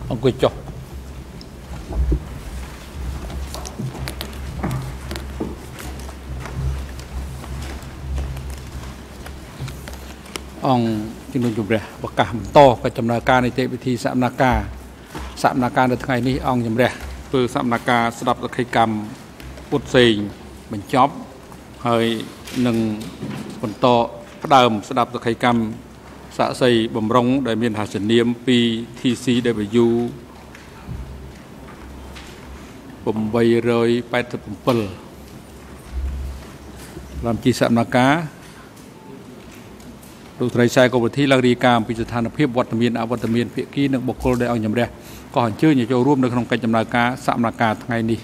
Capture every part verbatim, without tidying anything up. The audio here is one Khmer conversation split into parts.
អង្គុយចុះអង្គជំនុំជម្រះប្រកាសបន្តកិច្ចដំណើរការនីតិវិធីសកម្មភាពសកម្មភាពនៅថ្ងៃនេះអង្គជំរះធ្វើសកម្មភាពស្ដាប់សក្ខីកម្មពុទ្ធសេងបញ្ចប់ហើយនឹងបន្តផ្ដើមស្ដាប់សក្ខីកម្មសាក់សីបំរុងដែលមានហាសនាមពី T C W 887លំជីសកម្មភាពលោកត្រីខ្សែកុំវិធីឡើងរាយការណ៍អំពីស្ថានភាពវត្តមានអវត្តមានភាគីនិងបុគ្គលដែលអង្គជំរះក៏អញ្ជើញចូលរួមនៅក្នុងកិច្ចដំណើរការសកម្មភាពថ្ងៃនេះ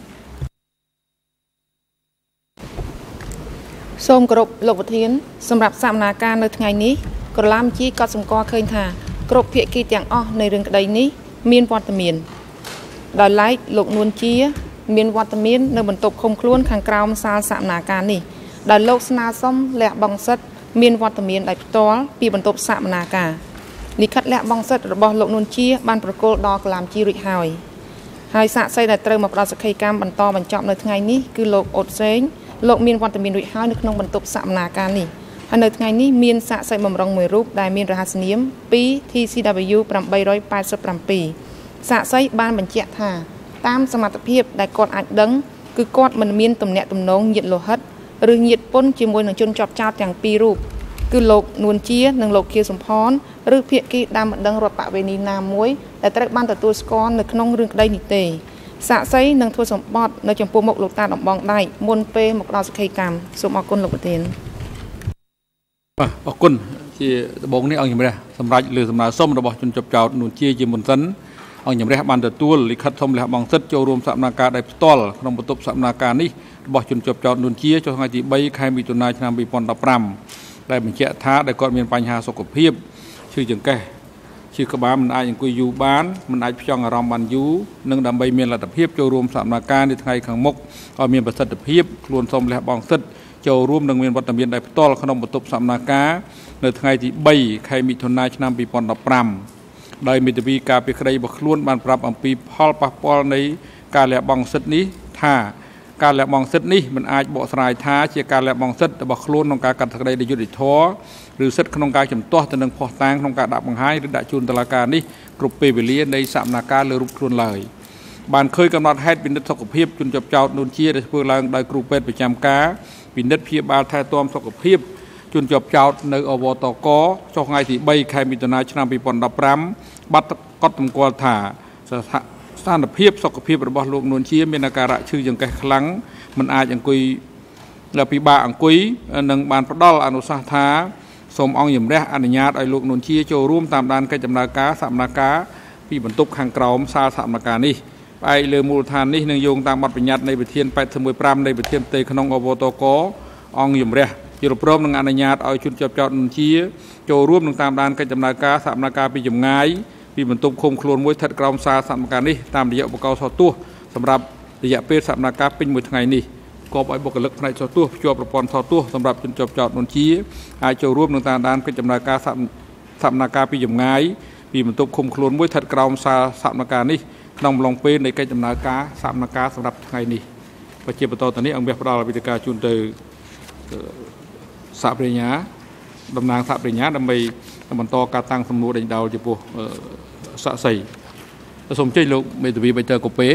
សូមគោរពលោកប្រធានសម្រាប់សកម្មភាពនៅថ្ងៃនេះក្រឡាមជីក៏សម្គាល់ឃើញថាគ្រប់ភាគីទាំងអស់នៃរឿងក្តីនេះមានវត្តមានដោយឡែកលោកនួនជាមានវត្តមាននៅបន្ទប់ឃុំខ្លួនខាងក្រោមសាលសកម្មភាពនេះដោយលោកស្នើសុំលះបង់សិទ្ធិមានវត្តមានដោយផ្ទាល់ពីបន្ទប់សកម្មភាពលិខិតលះបង់សិទ្ធិរបស់លោកនួនជាបានប្រគល់ដល់កលាមជីរួចហើយហើយសាក្សីដែលត្រូវមកផ្ដល់សក្ខីកម្មបន្តបញ្ចប់នៅថ្ងៃនេះគឺលោកអ៊ុតសេងលោកមានវត្តមានរួចហើយនៅក្នុងបន្ទប់សកម្មភាពនេះហើយនៅថ្ងៃនេះមានសាក្សីបំរុងមួយរូបដែលមានរហស្សនាម ពី T C W 887សាក្សីបានបញ្ជាក់ថាតាមសមត្ថភាពដែលគាត់អាចដឹងគឺគាត់មិនមានទំនាក់ទំនងញាតិលោហិតឬញាតិពុនជាមួយនឹងជនជាប់ចោតទាំងពីររូបគឺលោកនួនជានិងលោកខៀវសំផនឬភាគីដើមម្ដងរដ្ឋបវេនីណាមួយដែលត្រូវបានទទួលស្គាល់នៅក្នុងរឿងក្តីនេះទេសាក្សីនឹងធ្វើសម្បត្តិនៅចំពោះមុខលោកតាដំបងដៃមុនពេលមកដល់សក្ខីកម្មសូមអរគុណលោកប្រធានបាទអរគុណជាដំបងនេះអង្គជំរះសម្រាប់លើសំណើសុំរបស់ជនជាប់ចោតនួនជាជាមុនសិនអង្គជំរះបានទទួលលិខិតសុំលះបង់សិទ្ធិចូលរួមសកម្មភាពដោយផ្ទាល់ក្នុងបន្ទប់សកម្មភាពនេះរបស់ជនជាប់ចោតនួនជាចុះថ្ងៃទីបីខែមិថុនាឆ្នាំពីរពាន់ដប់ប្រាំដែលបញ្ជាក់ថាដែលគាត់មានបញ្ហាសុខភាពឈឺចង្កេះឈឺក្បាលមិនអាចអង្គុយយូរបានមិនអាចផ្ចង់អារម្មណ៍បានយូរនិងដើម្បីមានលទ្ធភាពចូលរួមសកម្មភាពនៅថ្ងៃខាងមុខឲ្យមានប្រសិទ្ធភាពខ្លួនសូមលះបង់សិទ្ធិចូលរួមនឹងមានវត្តមានដោយផ្ទាល់ក្នុងបន្ទប់សកម្មភាពនៅថ្ងៃទីបីខែមិថុនាឆ្នាំពីរពាន់ដប់ប្រាំដោយមេធាវីការពីក្តីរបស់ខ្លួនបានប្រាប់អំពីផលប៉ះពាល់នៃការលះបង់សិទ្ធិនេះថាការលះបង់សិទ្ធិនេះមិនអាចបកស្រាយថាជាការលះបង់សិទ្ធិរបស់ខ្លួនក្នុងការកាត់សេចក្តីដោយយុត្តិធម៌ឬសិទ្ធិក្នុងការជំទាស់ទៅនឹងភស្តុតាងក្នុងការដាក់បង្ហាញឬដាក់ជូនតុលាការនេះគ្រប់ពេលវេលានៃសកម្មភាពលើរូបខ្លួនឡើយបានឃើញកំណត់ហេតុពិនិត្យសុខភាពជនជាប់ចោតនួនជាដែលធ្វើឡើងដោយគ្រូពេទ្យប្រចាំការពិនិត្យព្យាបាលថែទាំសុខភាពជនជាប់ចោតនៅអវតកចុះថ្ងៃទីបីខែមិថុនាឆ្នាំពីរពាន់ដប់ប្រាំបាត់កត់សម្គាល់ថាស្ថានភាពសុខភាពរបស់លោកនួនជាមានអាការៈឈឺចង្កេះខ្លាំងមិនអាចអង្គុយដល់ពិបាកអង្គុយនិងបានផ្ដល់អនុសាសន៍ថាសូមអង្គជំរះអនុញ្ញាតឲ្យលោកនួនជាចូលរួមតាមដានកិច្ចដំណើរការសកម្មភាពពីបន្ទប់ខាងក្រោមសាលសកម្មភាពនេះផ្អែកលើមូលដ្ឋាននេះនឹងយោងតាមបទបញ្ញត្តិនៃវិធានแปดสิบเอ็ด 5នៃវិធានផ្ទៃក្នុងអវតកអង្គជំរះជារព្រមនឹងអនុញ្ញាតឲ្យជនជាប់ចោតនួនជាចូលរួមនឹងតាមដានកិច្ចដំណើរការសកម្មភាពពីចម្ងាយពីបន្ទប់ឃុំខ្លួនមួយស្ថិតក្រោមសាលសកម្មភាពនេះតាមរយៈឧបករណ៍សោះទស្សន៍សម្រាប់រយៈពេលសកម្មភាពពេញមួយថ្ងៃនេះគប់ឲ្យបុគ្គលិកផ្នែកសោះទស្សន៍ភ្ជាប់ប្រព័ន្ធសោះទស្សន៍សម្រាប់ជនជាប់ចោតនួនជាអាចចូលរួមនឹងតាមដានកិច្ចដំណើរការសកម្មភាពពីចម្ងាយពីបន្ទប់ឃុំខ្លួនមួយស្ថិតក្រោមសាលសកម្មភាពនេះក្នុងអំឡុងពេលនៃកិច្ចដំណើរការសកម្មភាពសម្រាប់ថ្ងៃនេះជាបន្តទៅនេះអង្គផ្ដល់វិធានការជូនទៅសហប្រញ្ញាតំណាងសហប្រញ្ញាដើម្បីបន្តការតាំងសំណួរដេញដោលចំពោះសាក់សីសូមជ័យលោកមេធាវីបៃតើកូពេ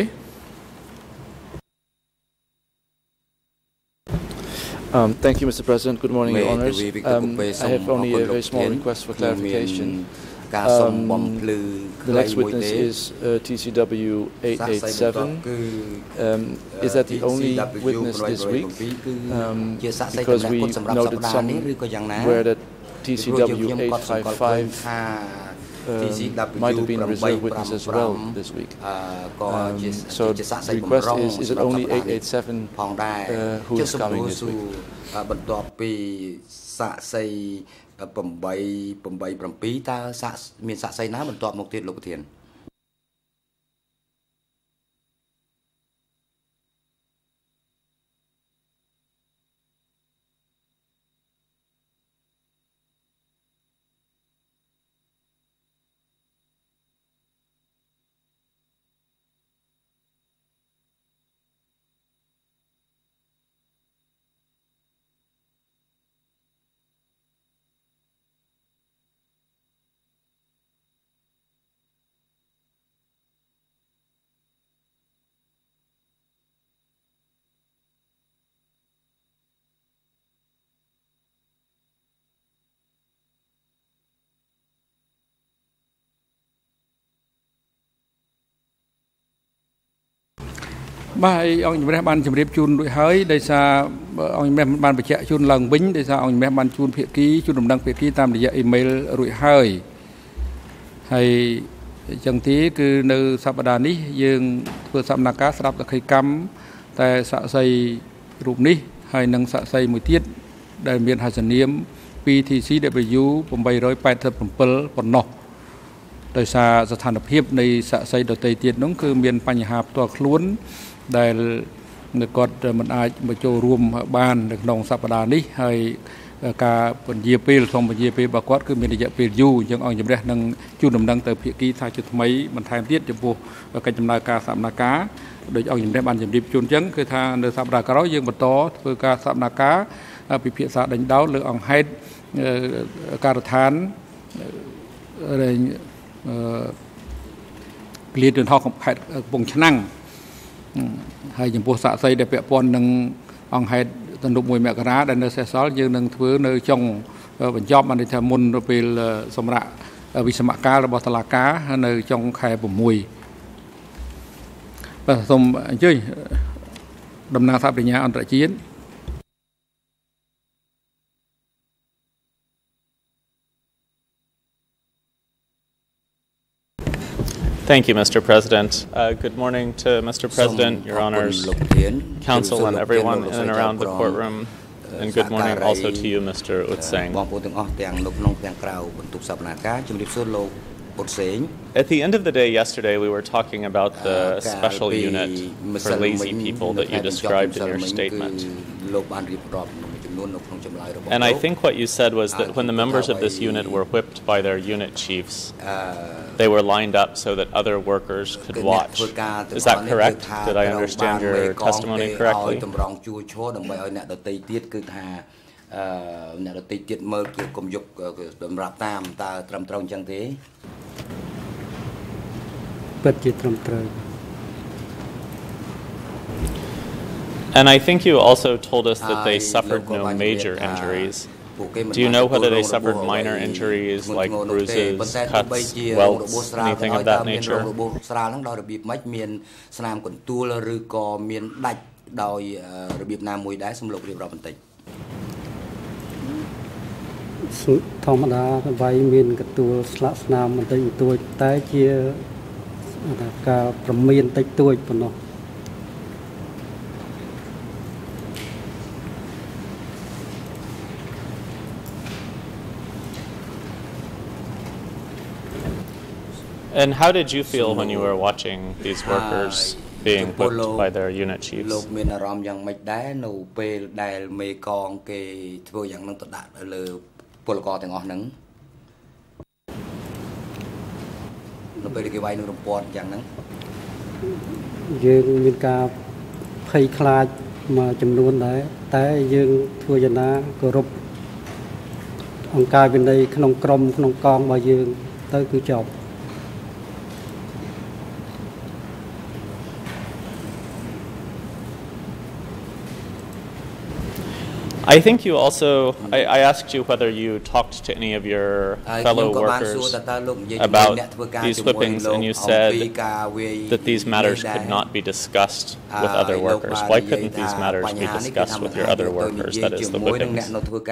Um, thank you, Mister President. Good morning, Your Honours. Um, I have only a very small request for clarification. Um, the next witness is uh, T C W eight eight seven. Um, is that the only witness this week? Um, because we noted somewhere that T C W eight five five uh, might have been a reserve witness as well this week. Um, so the request is, is it only eight eight seven uh, who is coming this week? បន្ទាប់ពីសាក់សី8 8 7តើសាក់មានសាក់សីណាបន្ទាប់មកទៀតលោកប្រធានបាទអង្គជំរះបានជម្រាបជូនរួចហើយដោយសារអង្គជំរះបានបញ្ជាក់ជូនឡើងវិញដោយសារអង្គជំរះបានជូនភាគីជូនដំណឹងភាគីតាមរយៈអ៊ីមែលរួចហើយហើយអញ្ចឹងទីគឺនៅសប្តាហ៍នេះយើងធ្វើសកម្មភាពស្ដាប់សក្ខីកម្មតែសាក់សីរូបនេះហើយនឹងសាក់សីមួយទៀតដែលមានហស្សនាម ពី ที ซี ដប៊្យូ 887 ប៉ុណ្ណោះដោយសារស្ថានភាពនៃសាក់សីដទៃទៀតនោះគឺមានបញ្ហាផ្ទាល់ខ្លួនដែលគាត់មិនអាចមកចូលរួមបាននៅក្នុងសប្តាហ៍នេះហើយការពន្យាពេលក្នុងពន្យាពេលរបស់គាត់គឺមានរយៈពេលយូរអញ្ចឹងអង្គជំរះនឹងជួនដំណឹងទៅភាគីថាជាថ្មីបន្ថែមទៀតចំពោះកិច្ចដំណើរការសកម្មភាពដោយអង្គជំរះបានជម្រាបជូនអញ្ចឹងគឺថានៅសប្តាហ៍ក្រោយយើងបន្តធ្វើការសកម្មភាពពិភាក្សាដេញដោលលើអង្គហេតុការដ្ឋានគ្លៀនទន្ទហខេត្តកំពង់ឆ្នាំងហើយចំពោះសាក់សីដែលពាក់ព័ន្ធនឹងអង្គហេតុទន្លប់មួយមករាដែលនៅសេសសល់យើងនឹងធ្វើនៅចុងបញ្ចប់បានថាមុនពេលសម្រាប់វិសមកាលរបស់តុលាការនៅចុងខែ6បាទសូមអញ្ជើញតំណាងសហប្រញ្ញាអន្តរជាតិ Thank you, Mister President. Uh, good morning to Mister President, Your Honors, Council, and everyone in and around the courtroom. And good morning also to you, Mister Uth Seng. At the end of the day yesterday, we were talking about the special unit for lazy people that you described in your statement. And I think what you said was that when the members of this unit were whipped by their unit chiefs, they were lined up so that other workers could watch. Is that correct? Did I understand your testimony correctly? And I think you also told us that they suffered no major injuries. Do you know whether they suffered minor injuries like bruises, cuts, welts, anything of that nature? And how did you feel when you were watching these workers being whipped by their unit chiefs? I think you also, I, I asked you whether you talked to any of your fellow workers about these whippings, and you said that these matters could not be discussed with other workers. Why couldn't these matters be discussed with your other workers, that is, the whippings?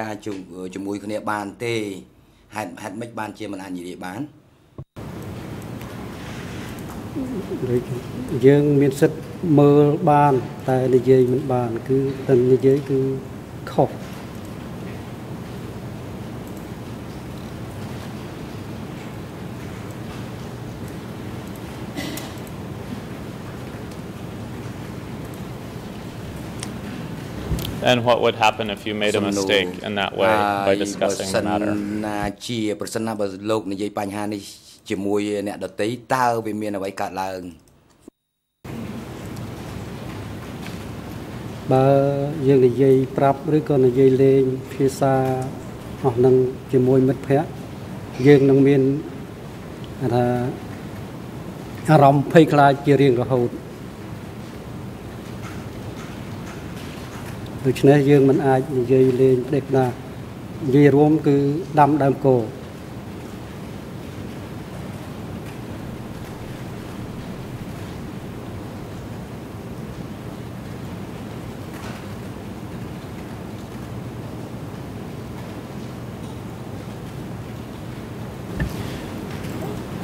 And what would happen if you made a mistake in that way by discussing the matter?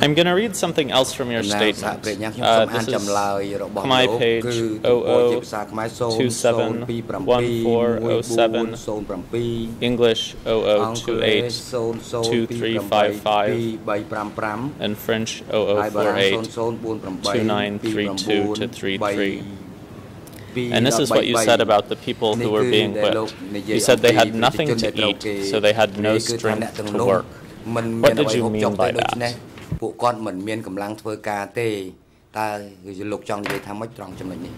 I'm going to read something else from your statement. Uh, this is Khmer page zero zero two seven one four zero seven, English zero zero two eight two three five five, and French zero zero four eight two nine three two to thirty-three. And this is what you said about the people who were being whipped. You said they had nothing to eat, so they had no strength to work. What did you mean by that? ពួកគាត់មិនមានកម្លាំងធ្វើការទេតើលោកចង់និយាយថាម៉េចត្រង់ចំណុចនេះ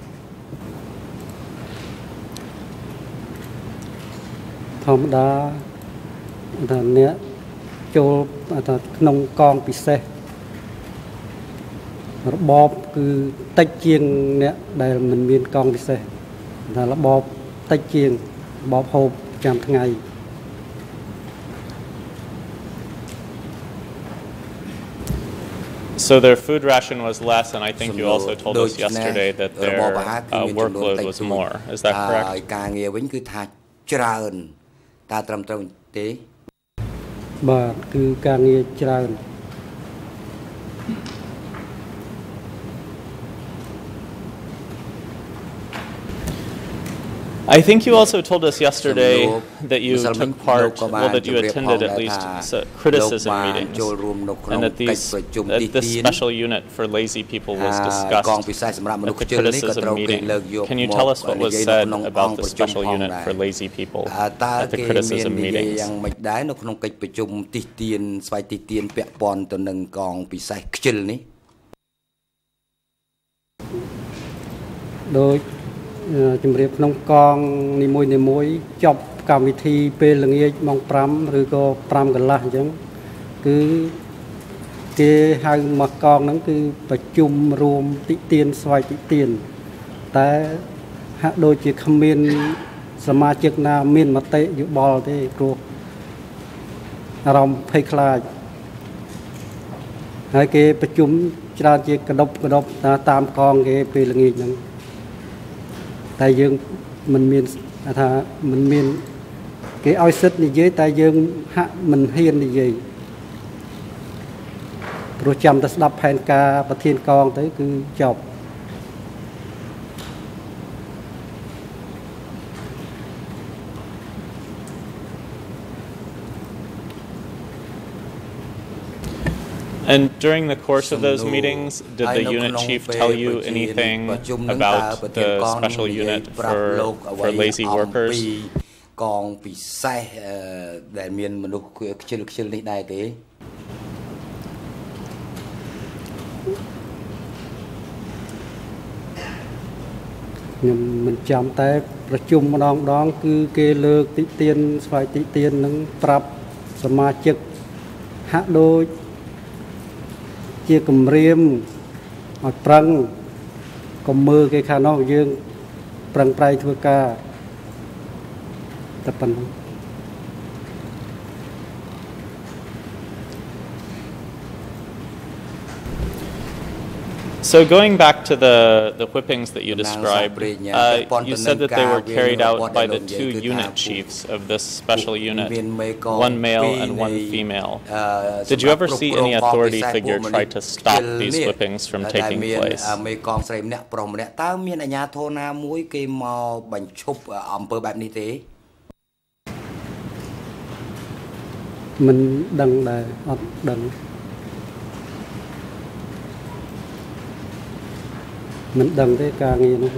ធម្មតាថាអ្នកចូលថាក្នុងកងពិសេសរបបគឺតិចជាងអ្នកដែលមិនមានកងពិសេសថារបបតិចជាងរបបហូបចាំថ្ងៃ So their food ration was less, and I think you also told us yesterday that their uh, workload was more. Is that correct? ការងារវិញគឺថាច្រើនតើត្រឹមត្រូវទេបាទគឺការងារច្រើន I think you also told us yesterday that you took part, well, that you attended at least criticism meetings, and that, these, that this special unit for lazy people was discussed at the criticism meeting. Can you tell us what was said about the special unit for lazy people at the criticism meetings? ជំរាបក្នុងកងនីមួយនីមួយចប់កម្មវិធីពេលល្ងាចម៉ោង 5 ឬក៏ 5 កន្លះអញ្ចឹងគឺគេហៅមកកងហ្នឹងគឺប្រជុំរួមតិទានស្វ័យតិទានតែហាក់ដូចជាគ្មានសមាជិកណាមានមតិយោបល់ទេព្រោះអារម្មណ៍ភ័យខ្លាចហើយគេប្រជុំច្រើនជាកដប់កដប់តាមកងគេពេលល្ងាចហ្នឹង តែយើងមិនមានថាមិនមានគេឲ្យសិទ្ធិនិយាយតែយើងហាក់មិនហ៊ាននិយាយព្រោះចាំតែស្ដាប់ផែនការប្រធានកងទៅគឺចប់ And during the course of those meetings, did the unit chief tell you anything about the special unit for, for lazy workers? កងពិសេសដែលមានមនុស្សខ្ជិលខ្ជិលនេះដែរទេ ខ្ញុំមិនចាំតែប្រជុំម្ដងម្ដងគឺគេលើកតិទានស្វ័យតិទាននឹងប្រាប់សមាជិកហាក់ដូច ជាគម្រាមឲ្យប្រឹងកុំមើលគេខាងនោះយើងប្រឹងប្រែងធ្វើការតែប៉ុណ្ណឹង So going back to the, the whippings that you described, uh, you said that they were carried out by the two unit chiefs of this special unit, one male and one female. Did you ever see any authority figure try to stop these whippings from taking place? មិនដឹងដែរអត់ដឹង មិនដឹងទេការងារនោះវា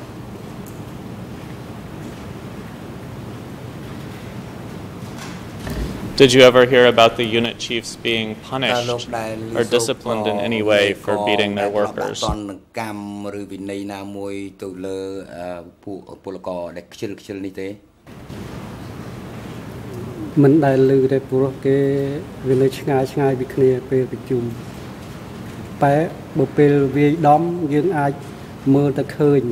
Did you ever hear about the unit chiefs being punished or disciplined in any way for beating their workers? កម្មឬវិន័យណាមួយទៅលើពួកពលករដែលខ្ជិលខ្ជិលនេះទេ មិនដែលឮទេព្រោះគេវានៅឆ្ងាយឆ្ងាយពីគ្នាពេលប្រជុំ តែបើពេលវាយដំយើងអាចមើលទៅឃើញ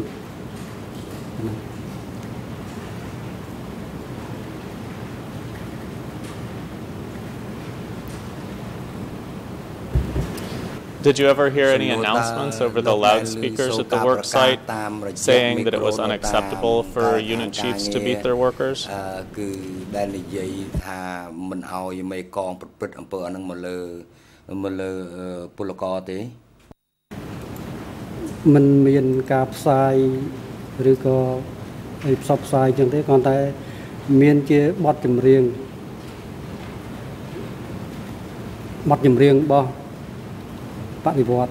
Did you ever hear any announcements over the loudspeakers at the work site saying that it was unacceptable for unit chiefs to beat their workers? គឺដែលនិយាយថាមិនឲ្យមេកងប្រព្រឹត្តអំពើអានឹងមកលើមើលពលករទេมันមានការផ្សាយឬក៏ឲ្យផ្សព្វផ្សាយចឹងទេគ្រាន់តែមានជាបទចម្រៀងបទចម្រៀងរបស់បដិវត្ត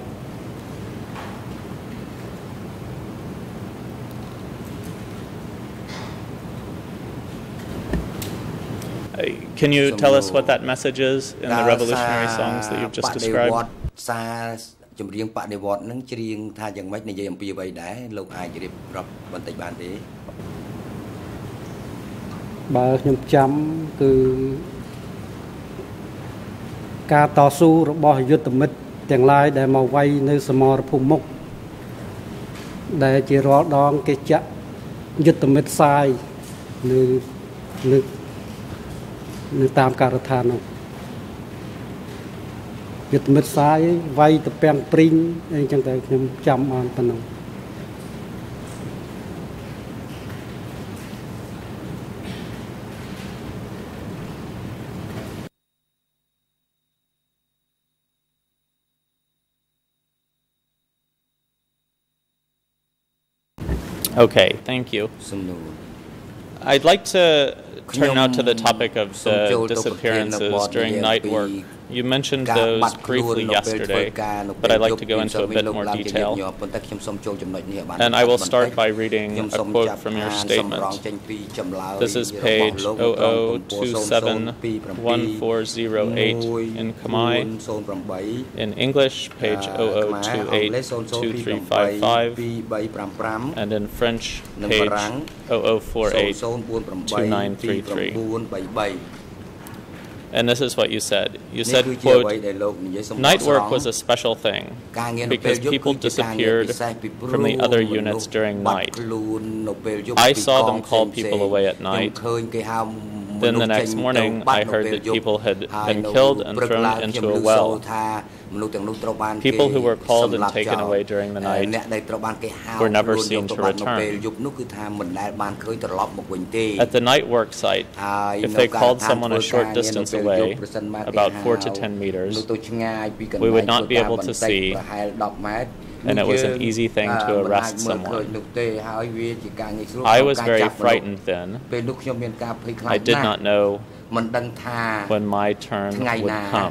Can you tell us what that message is in the revolutionary songs that you've just described? ចម្រៀងបដិវត្តនឹងច្រៀងថាយ៉ាងម៉េចនិយាយអំពីអ្វីដែរលោកអាចរៀបរាប់បន្តិចបានទេបើខ្ញុំចាំគឺការតស៊ូរបស់យុទ្ធមិត្តទាំងឡាយដែលមកវាយនៅសមរភូមិមុខដែលជារាល់ដងគេចាក់យុទ្ធមិត្តសាយនៅនៅនៅតាមការដ្ឋាននោះ យុទ្ធមិត្តសាយវាយតពាំងព្រីងអីចឹងតែខ្ញុំចាំបានប៉ុណ្ណឹង Okay, thank you. I'd like to turn now to the topic of the disappearances during night work. You mentioned those briefly yesterday, but I'd like to go into a bit more detail. And I will start by reading a quote from your statement. This is page zero zero two seven one four zero eight in Khmer, in English, page zero zero two eight two three five five, and in French, page zero zero four eight two nine three three. And this is what you said. You said, quote, night work was a special thing because people disappeared from the other units during night. I saw them call people away at night. Then the next morning, I heard that people had been killed and thrown into a well. People who were called and taken away during the night were never seen to return. At the night work site, if they called someone a short distance away, about four to ten meters, we would not be able to see, and it was an easy thing to arrest someone. I was very frightened then. I did not know when my turn would come.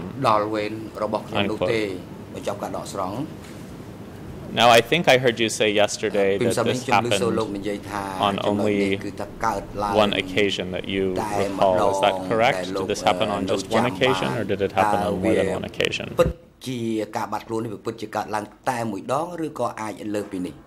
Unquote. Now, I think I heard you say yesterday that this happened on only one occasion that you recall. Is that correct? Did this happen on just one occasion, or did it happen on more than one occasion? ជាការបាត់ខ្លួននេះពិតជាកើតឡើងតែមួយដងឬក៏អាចលើសពីនេះ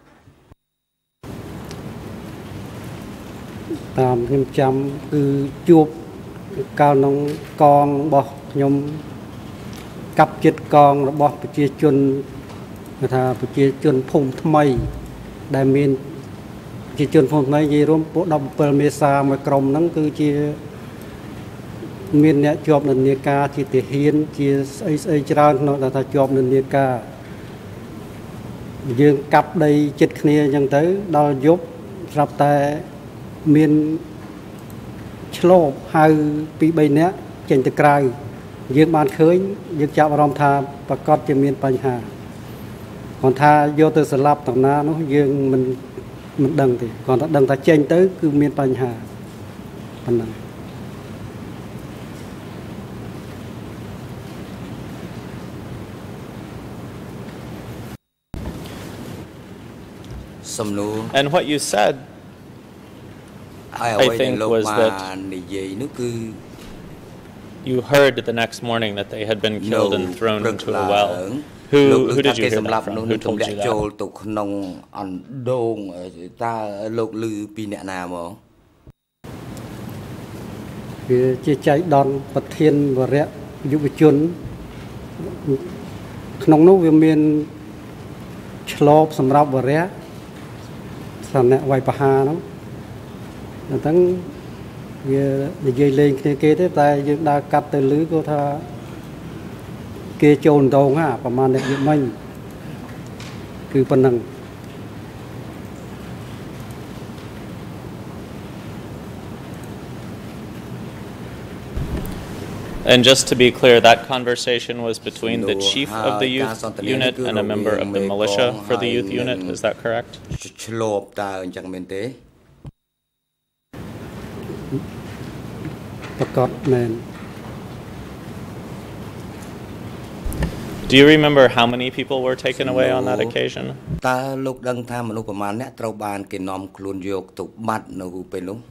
តាមខ្ញុំចាំគឺជួបកាលក្នុងកងរបស់ខ្ញុំកាប់ចិត្តកងរបស់ប្រជាជនថាប្រជាជនភូមិថ្មីដែលមានប្រជាជនភូមិថ្មីនិយាយរួមពួកដប់bảyមេសាមួយក្រុមហ្នឹងគឺជា មានអ្នកជាប់និន្នាការជាទាហានជាស្អីស្អីច្រើនក្នុងថាជាប់និន្នាការយើងកាប់ដីចិត្តគ្នាអញ្ចឹងទៅដល់យប់ស្រាប់តែមានឆ្លប់ហៅពីរបីនាក់ចេញទៅក្រៅយើងបានឃើញយើងចាប់អារម្មណ៍ថាប្រកាសជាមានបញ្ហាគាត់ថាយកទៅស្លាប់តំណានោះយើងមិនមិនដឹងទេគាត់ថាដឹងថាចេញទៅគឺមានបញ្ហាប៉ុណ្ណឹង And what you said, I think, was that you heard the next morning that they had been killed and thrown into a well. Who, who did you hear that from? Who told you that? វាជាចៃដន្យប្រធានវរៈយុវជនក្នុងនោះវាមានឆ្លបសម្រាប់វរៈ សាអ្នកវាយបហាហ្នឹងអញ្ចឹងវានិយាយលេងគ្នាគេទេតែយើងដើរកាត់ទៅលឺគាត់ថាគេចូលដងហ่าប្រហែលអ្នកយប់មិញគឺប៉ុណ្ណឹង And just to be clear, that conversation was between the chief of the youth unit and a member of the militia for the youth unit. Is that correct? Do you remember how many people were taken away on that occasion? តើលោកដឹងថាមនុស្សប្រមាណអ្នកត្រូវបានគេនាំខ្លួនយកទៅបាត់នៅពេលនោះ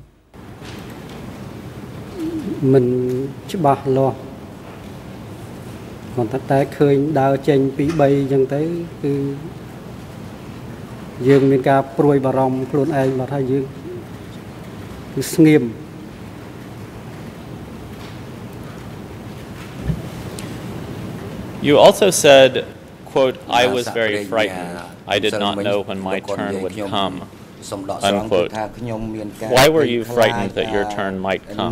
មិនច្បាស់លាស់គាត់តែឃើញដើរចេញពីបីអញ្ចឹងទៅគឺយើងមានការព្រួយបារម្ភខ្លួនឯងមកថាយើងគឺស្ងៀម You also said, quote, I was very frightened. I did not know when my turn would come. Unquote. Why were you frightened that your turn might come?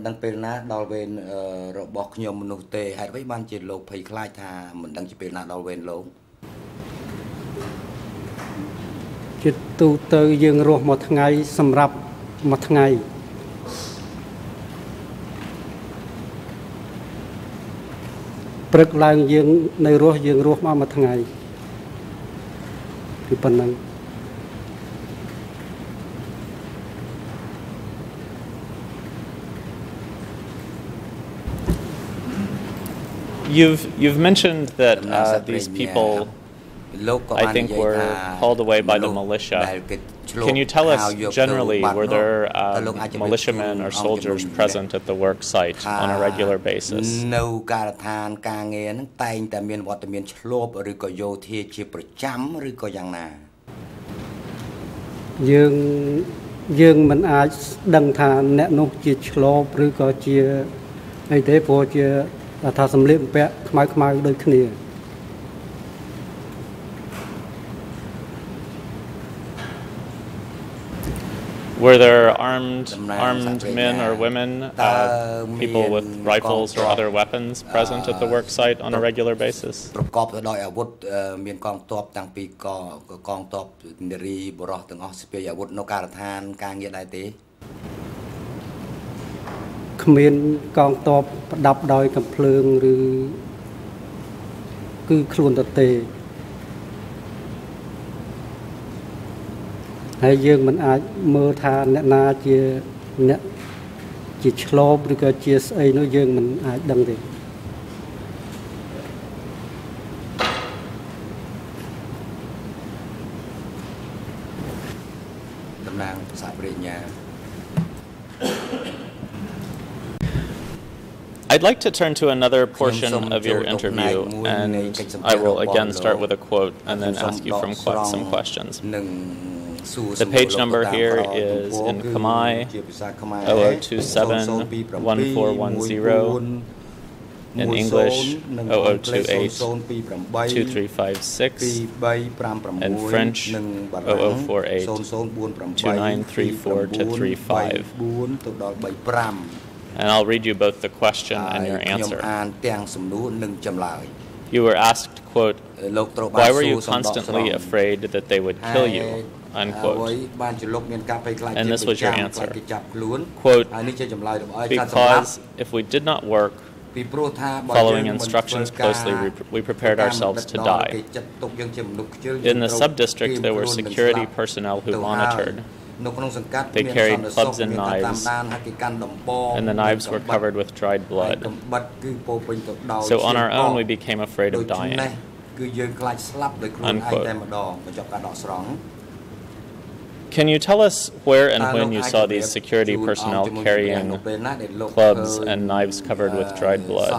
You've you've mentioned that uh, these people, I think, were called away by the militia. Can you tell us generally, were there uh, militiamen or soldiers present at the work site on a regular basis? នៅការដ្ឋានការងារហ្នឹងតែងតែមានវត្តមានឆ្លប់ឬក៏យោធាជាប្រចាំឬក៏យ៉ាងណាយើងយើងមិនអាចដឹងថាអ្នកនោះជាឆ្លប់ឬក៏ជាអីទេព្រោះជាថាសម្លៀកបំពាក់ខ្មៅខ្មៅដូចគ្នា Were there armed armed men or women, uh, people with rifles or other weapons present at the work site on a regular basis? ប្រកបទៅដោយអាវុធមានកងទ័ពតាំងពីកកងទ័ពនារីបុរសទាំងអស់ស្ពាយអាវុធនៅការដ្ឋានការងារដែរទេ គ្មានកងទ័ពប្រដាប់ដោយកំភ្លើងឬគឺខ្លួនទៅទេ ហើយយើងមិនអាចមើលថាអ្នកណាជាអ្នកជាឆ្លប់ឬក៏ជាស្អីនោះយើងមិនអាចដឹងទេ តំណាងសាប្រញ្ញា I'd like to turn to another portion of your interview, and I will again start with a quote and then ask you from some questions. The page number here is in Khmer, zero zero two seven one four one zero, in English, zero zero two eight two three five six, in French, zero zero four eight two nine three four two three five. And I'll read you both the question and your answer. You were asked, quote, why were you constantly afraid that they would kill you? Unquote. And this was your answer. Quote, because if we did not work, following instructions closely, we prepared ourselves to die. In the sub-district, there were security personnel who monitored. They carried clubs and knives, and the knives were covered with dried blood. So on our own, we became afraid of dying. Unquote. Can you tell us where and when you saw these security personnel carrying clubs and knives covered with dried blood?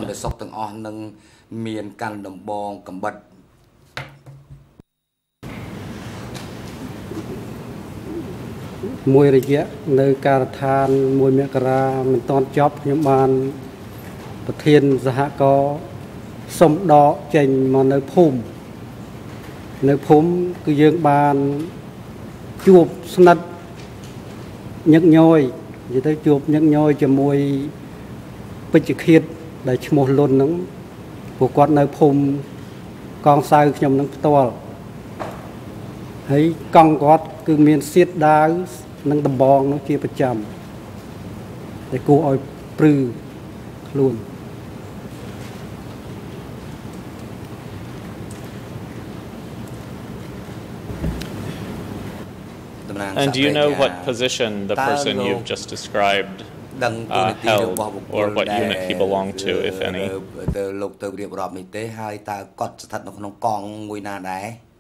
មួយរយៈនៅការដ្ឋានមួយមករាមិនតន់ចប់ខ្ញុំបានប្រធានសហករណ៍សុំដកចេញមកនៅភូមិនៅភូមិគឺយើងបានជួបស្និទ្ធញឹកញយនិយាយទៅជួបញឹកញយជាមួយពេជ្ជឃាតដែលឈ្មោះលុនហ្នឹងពួកគាត់នៅភូមិកងសៅខ្ញុំនឹងផ្ទាល់ហើយកងគាត់គឺមានសៀតដាវនិងដំបងនោះជាប្រចាំតែគួរឲ្យព្រឺខ្លួន And do you know what position the person you've just described uh, held, or what unit he belonged to, if any? ទៅលោកទៅរៀបរាប់នេះទេហើយតើគាត់ស្ថិតនៅក្នុងកងមួយណាដែរ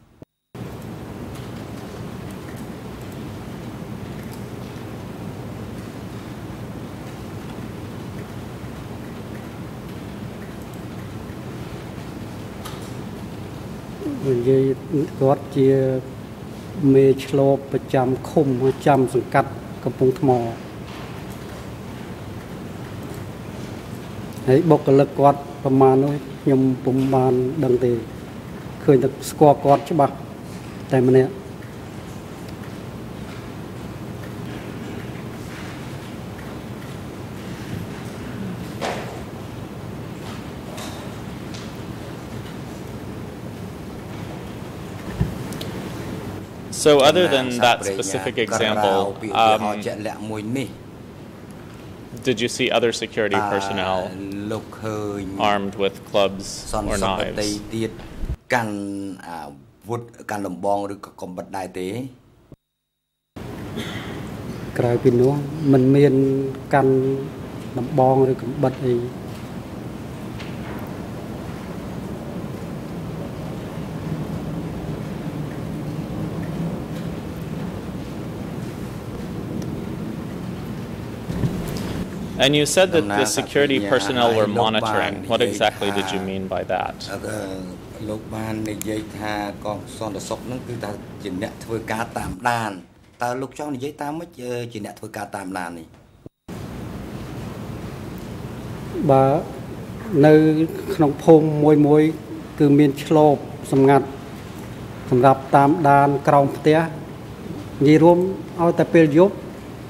និយាយគាត់ជាមេឆ្លបប្រចាំឃុំប្រចាំសង្កាត់កំពង់ថ្មហើយបុគ្គលិកគាត់ប្រមាណនោះខ្ញុំពុំបានដឹងទេឃើញតែស្គាល់គាត់ច្បាស់តែម្នាក់ So other than that specific example, um, did you see other security personnel armed with clubs or knives? កាន់អាវុធកាន់លំបងឬក៏កំបិតដែរទេក្រៅពីនោះមិនមានកាន់លំបងឬកំបិតអី And you said that the security personnel were monitoring. What exactly did you mean by that? លោកបាននិយាយថាកងសន្តិសុខនឹងគឺថាជាអ្នកធ្វើការតាមដានតើលោកចង់និយាយតាមម៉េចជាអ្នកធ្វើការតាមដាននេះបើនៅក្នុងភូមិមួយមួយគឺមានឆ្លបសម្ងាត់សម្រាប់តាមដានក្រោមផ្ទះនិយាយរួមឲ្យតែពេលយប់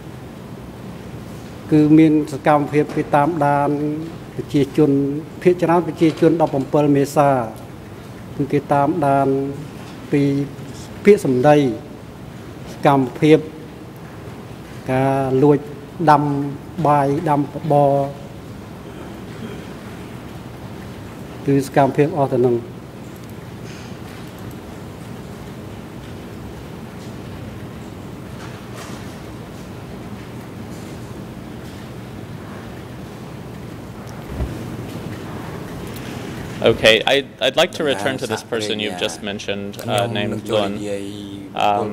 គឺមានសកម្មភាពគេតាមដានប្រជាជនភាគច្រើនប្រជាជន ដប់បំពេញ មេសាគឺគេតាមដានពីពាក្យសម្ដីសកម្មភាពការលួចដាំបាយដាំបបរគឺសកម្មភាពអស់ទៅនឹង Okay, I, I'd like to return to this person you've just mentioned, uh, named Lun. Um,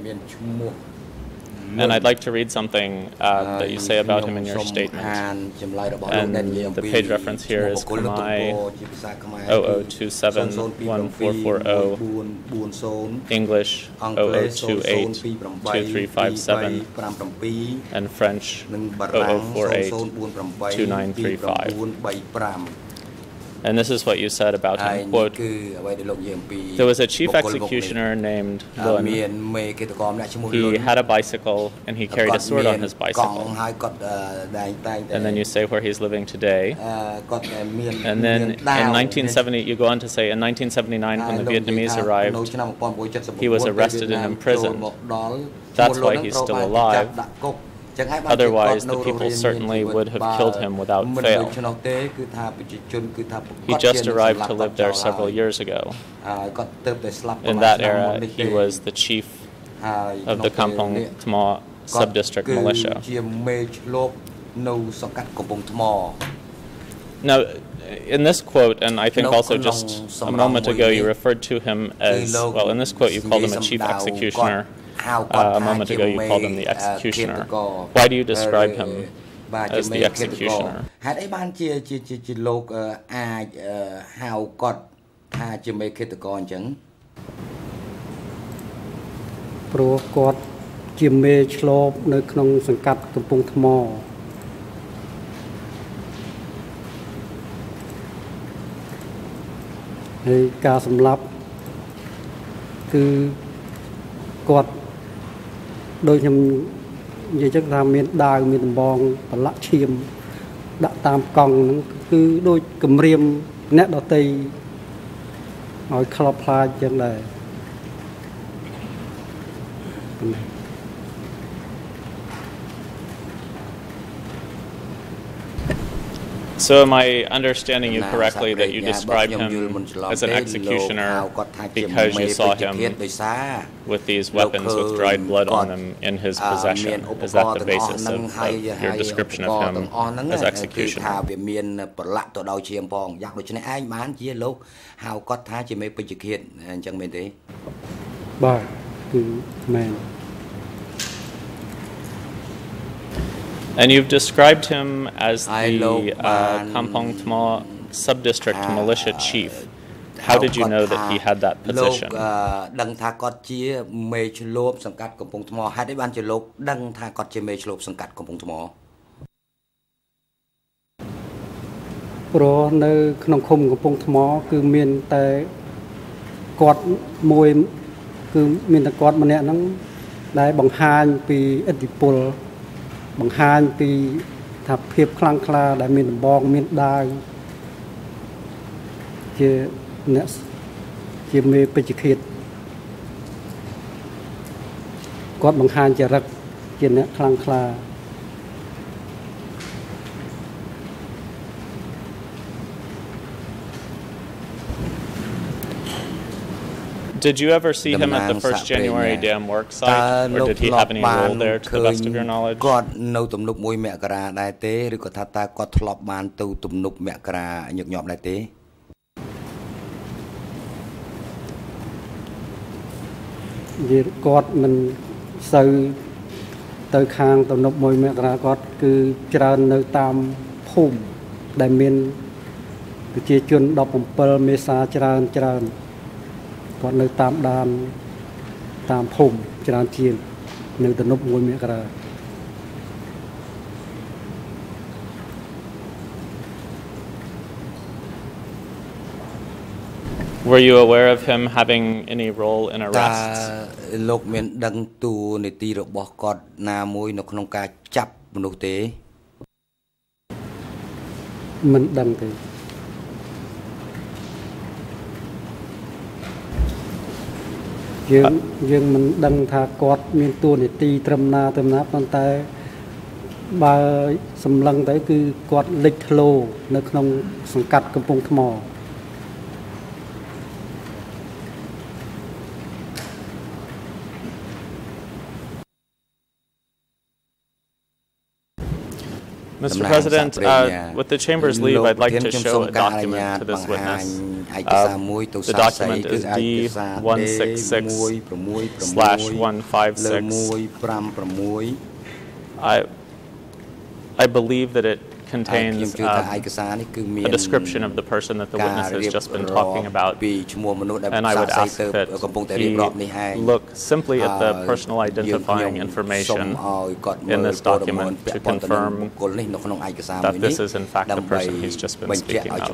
and I'd like to read something uh, that you say about him in your statement. And the page reference here is Khmer zero zero two seven one four four zero, English zero zero two eight two three five seven, and French zero zero four eight two nine three five. And this is what you said about him, quote, there was a chief executioner named Lun. He had a bicycle and he carried a sword on his bicycle. And then you say where he's living today. And then in nineteen seventy, you go on to say in nineteen seventy-nine when the Vietnamese arrived, he was arrested and imprisoned. That's why he's still alive. Otherwise, the people certainly would have killed him without fail. He just arrived to live there several years ago. In that era, he was the chief of the Kampong Thma sub-district militia. Now, in this quote, and I think also just a moment ago, you referred to him as, well, in this quote, you called him a chief executioner. Uh, a moment ago, you called him the executioner. Why do you describe him as the executioner? Because ដោយខ្ញុំនិយាយចឹងថាមានដាវមានដំបងប្រឡាក់ឈាមដាក់តាមកង់ហ្នឹងគឺដូចគម្រាមអ្នកដតីឲ្យខ្លោបខ្លាចចឹងដែរ So am I understanding you correctly that you describe him as an executioner because you saw him with these weapons with dried blood on them in his possession? Is that the basis of, of your description of him as executioner? And you've described him as the uh, Kampong Thma sub-district militia chief. How did you know that he had that position? bằng haiពីថាភាពខ្លាំងក្លាដែលមានដំបងមានដាវជាអ្នកជាមេពេជ្ជឃាតគាត់បង្ហាញចរិតជាអ្នកខ្លាំងក្លា Did you ever see him at the first January dam work site, or did he have any role there to the best of your knowledge? គាត់នៅទំនប់មួយមករាដែរទេឬក៏ថាតើគាត់ធ្លាប់បានទៅទំនប់មករាញឹកញាប់ដែរទេនិយាយគាត់មិនសូវទៅខាងទំនប់មួយមករាគាត់គឺច្រើននៅតាមភូមិដែលមានប្រជាជន seventeen មេសាច្រើនច្រើន គាត់នៅតាមដានតាមភូមិច្រើនជាងនៅទំនប់មួយមករា Were you aware of him having any role in arrests? លោកមានដឹងទូនីតិរបស់គាត់ណាមួយនៅក្នុងការចាប់មនុស្សទេមិនដឹងទេ យើងយើងមិនដឹងថាគាត់មានតួនាទីត្រឹមណាត្រឹមណាប៉ុន្តែបើសម្លឹងទៅគឺគាត់លេចធ្លោនៅក្នុងសង្កាត់កំពង់ថ្ម Mister President, uh, with the Chamber's leave, I'd like to show a document to this witness. Uh, the document is D one six six slash one five six. I, I believe that it contains um, a description of the person that the witness has just been talking about, and I would ask that he look simply at the personal identifying information in this document to confirm that this is in fact the person he's just been speaking of.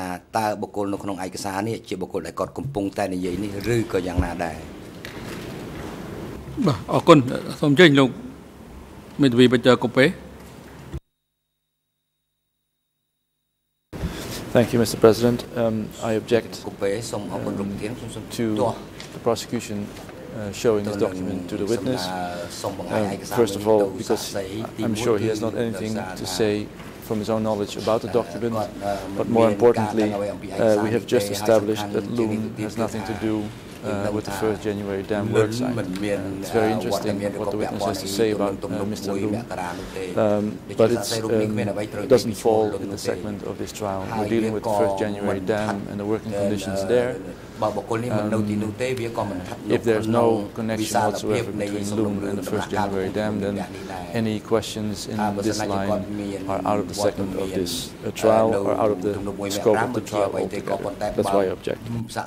Thank you, Mister President. Um, I object um, to the prosecution uh, showing this document to the witness. Um, first of all, because I'm sure he has not anything to say from his own knowledge about the document, but more importantly, uh, we have just established that Loon has nothing to do Uh, with the first January dam work site. It's very interesting what the witness has to say about uh, Mister Loon, um, but it's, um, it doesn't fall in the segment of this trial. We're dealing with the first January dam and the working conditions there. Um, if there's no connection whatsoever between Loon and the first January dam, then any questions in this line are out of the segment of this uh, trial or out of the scope of the trial altogether. That's why I object.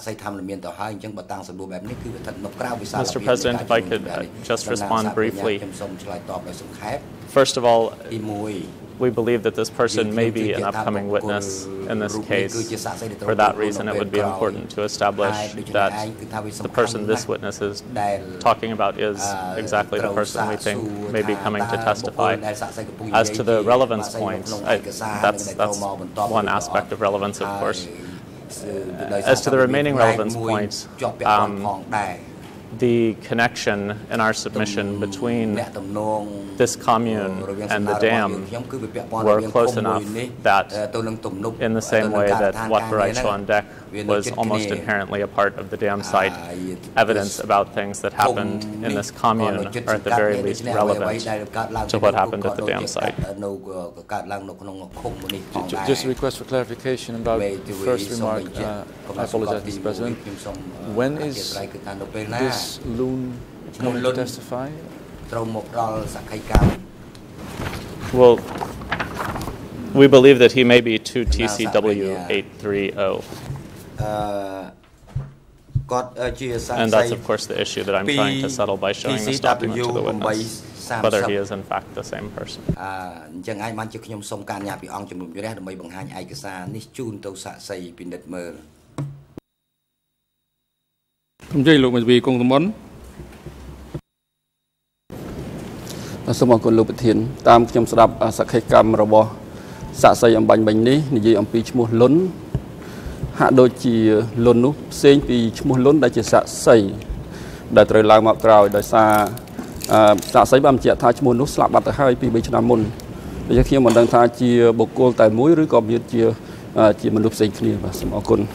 Mister President, if I could uh, just respond briefly. First of all, we believe that this person may be an upcoming witness in this case. For that reason, it would be important to establish that the person this witness is talking about is exactly the person we think may be coming to testify. As to the relevance points, I, that's, that's one aspect of relevance, of course. As to the remaining relevance points, um, the connection in our submission between this commune and the dam were close enough that, in the same way that Wat Barai Chuan Dek was almost inherently a part of the dam site, evidence about things that happened in this commune are at the very least relevant to what happened at the dam site. Just a request for clarification about the first remark. Uh, I apologize, Mister President. When is this loon coming to testify? Well, we believe that he may be to T C W eight thirty. And that's, of course, the issue that I'm trying to settle by showing this document to the witness, whether he is, in fact, the same person. hạ đôi chỉ lôn nút xuyên vì mua lôn đại chỉ sạ xây đại trời lang mặc trào đại xa sạ xây bám chẹt thay mua nút slap bát hai vì bây giờ môn bây khi mình đang thay chỉ bộc cô tại mũi rồi còn biết chỉ chỉ mình nút xuyên kia và xem ở con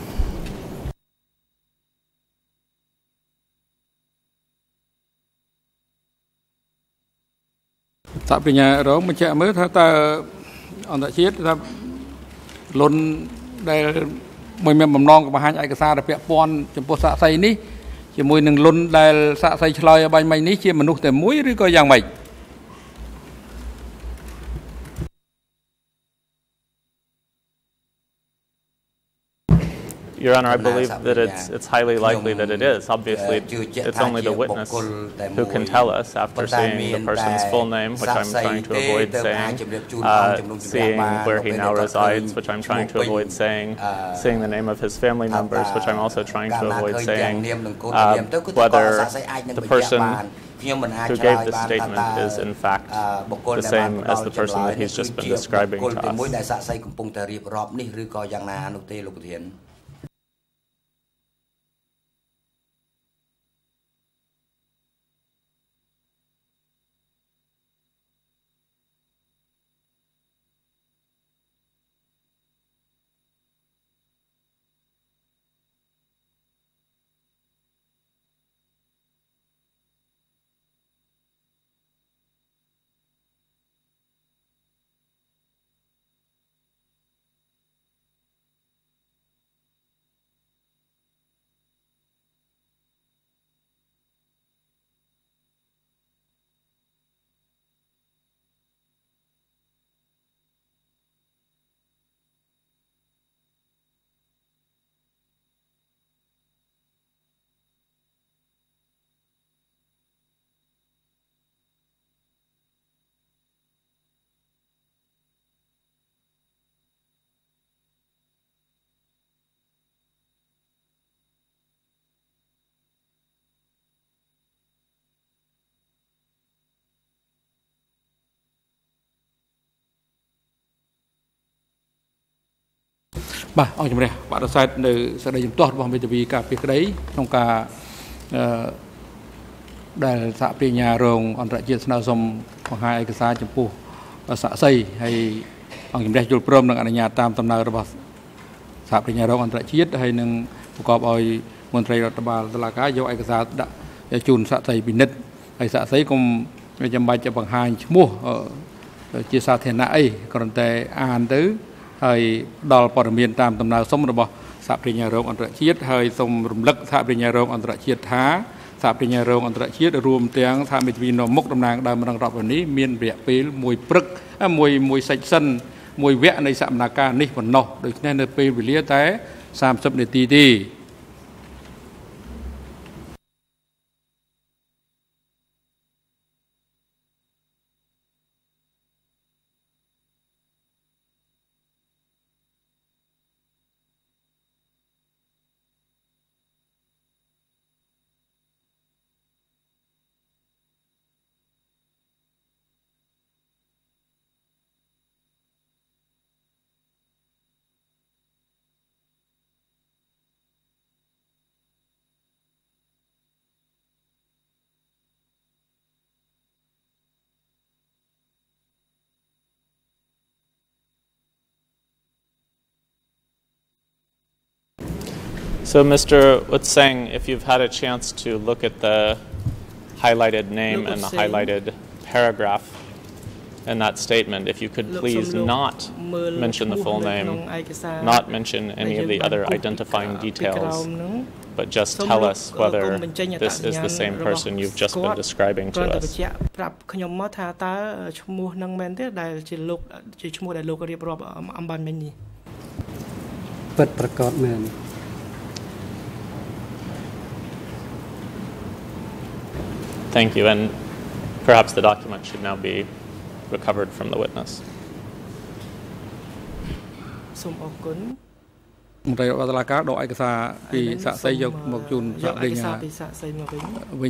tại vì nhà đó mình chạy mới thay ta on đại chiết ta lôn đây mùi mềm mầm non của bà hai ai cả xa đặc biệt pon chấm po xạ xây ní chỉ mùi nừng lôn đây xạ xây chơi bay mày ní chỉ mình nuốtแต่muối rồi có dạng mày. Your Honor, I believe that it's it's highly likely that it is. Obviously, it's only the witness who can tell us after seeing the person's full name, which I'm trying to avoid saying, uh, seeing where he now resides, which I'm trying to avoid saying, seeing the name of his family members, which I'm also trying to avoid saying, uh, whether the person who gave this statement is in fact the same as the person that he's just been describing to us. Bà, ông chồng này, bạn đã sai từ sau đây chúng tôi bằng vì cả việc đấy trong cả đại xã Pì Nhà Rồng, ông đại diện nào dòng khoảng hai cái xã chấm pu xã xây hay ông chồng này chụp prom dengan nhà tam tam nào đó xã Pì Nhà Rồng ông đại diện hay nângประกอบเอามนตรีรัฐบาลตลาดการโยกเอกสารđã chun xã xây bình định hay xã xây cũngจำเป็นจะbằng hai mua chia sẻ thế này còn tại an tứ hay đào bỏ miền tam tầm nào sống rồi bỏ xã Pì Nhà Rồng anh đã chiết hay xong rụng lắc xã Pì Nhà Rồng anh đã chiết thá xã Pì Nhà Rồng anh đã chiết rùm tiếng xã Mỹ nó mốc tầm nàng đang đang rọp vào ní miền vẽ pê mùi prức mùi mùi sạch sân mùi vẽในxã Nà Ca ní còn nọ được nên là pê vì lý té sam sấp để tì tì So, Mister Uth Seng, if you've had a chance to look at the highlighted name and the highlighted paragraph in that statement, if you could please not mention the full name, not mention any of the other identifying details, but just tell us whether this is the same person you've just been describing to us. Thank you, and perhaps the document should now be recovered from the witness. សូមអរគុណមន្ត្រីរដ្ឋបាលការដកឯកសារពីសាកសីយកមកជូនសាកវិញវិញ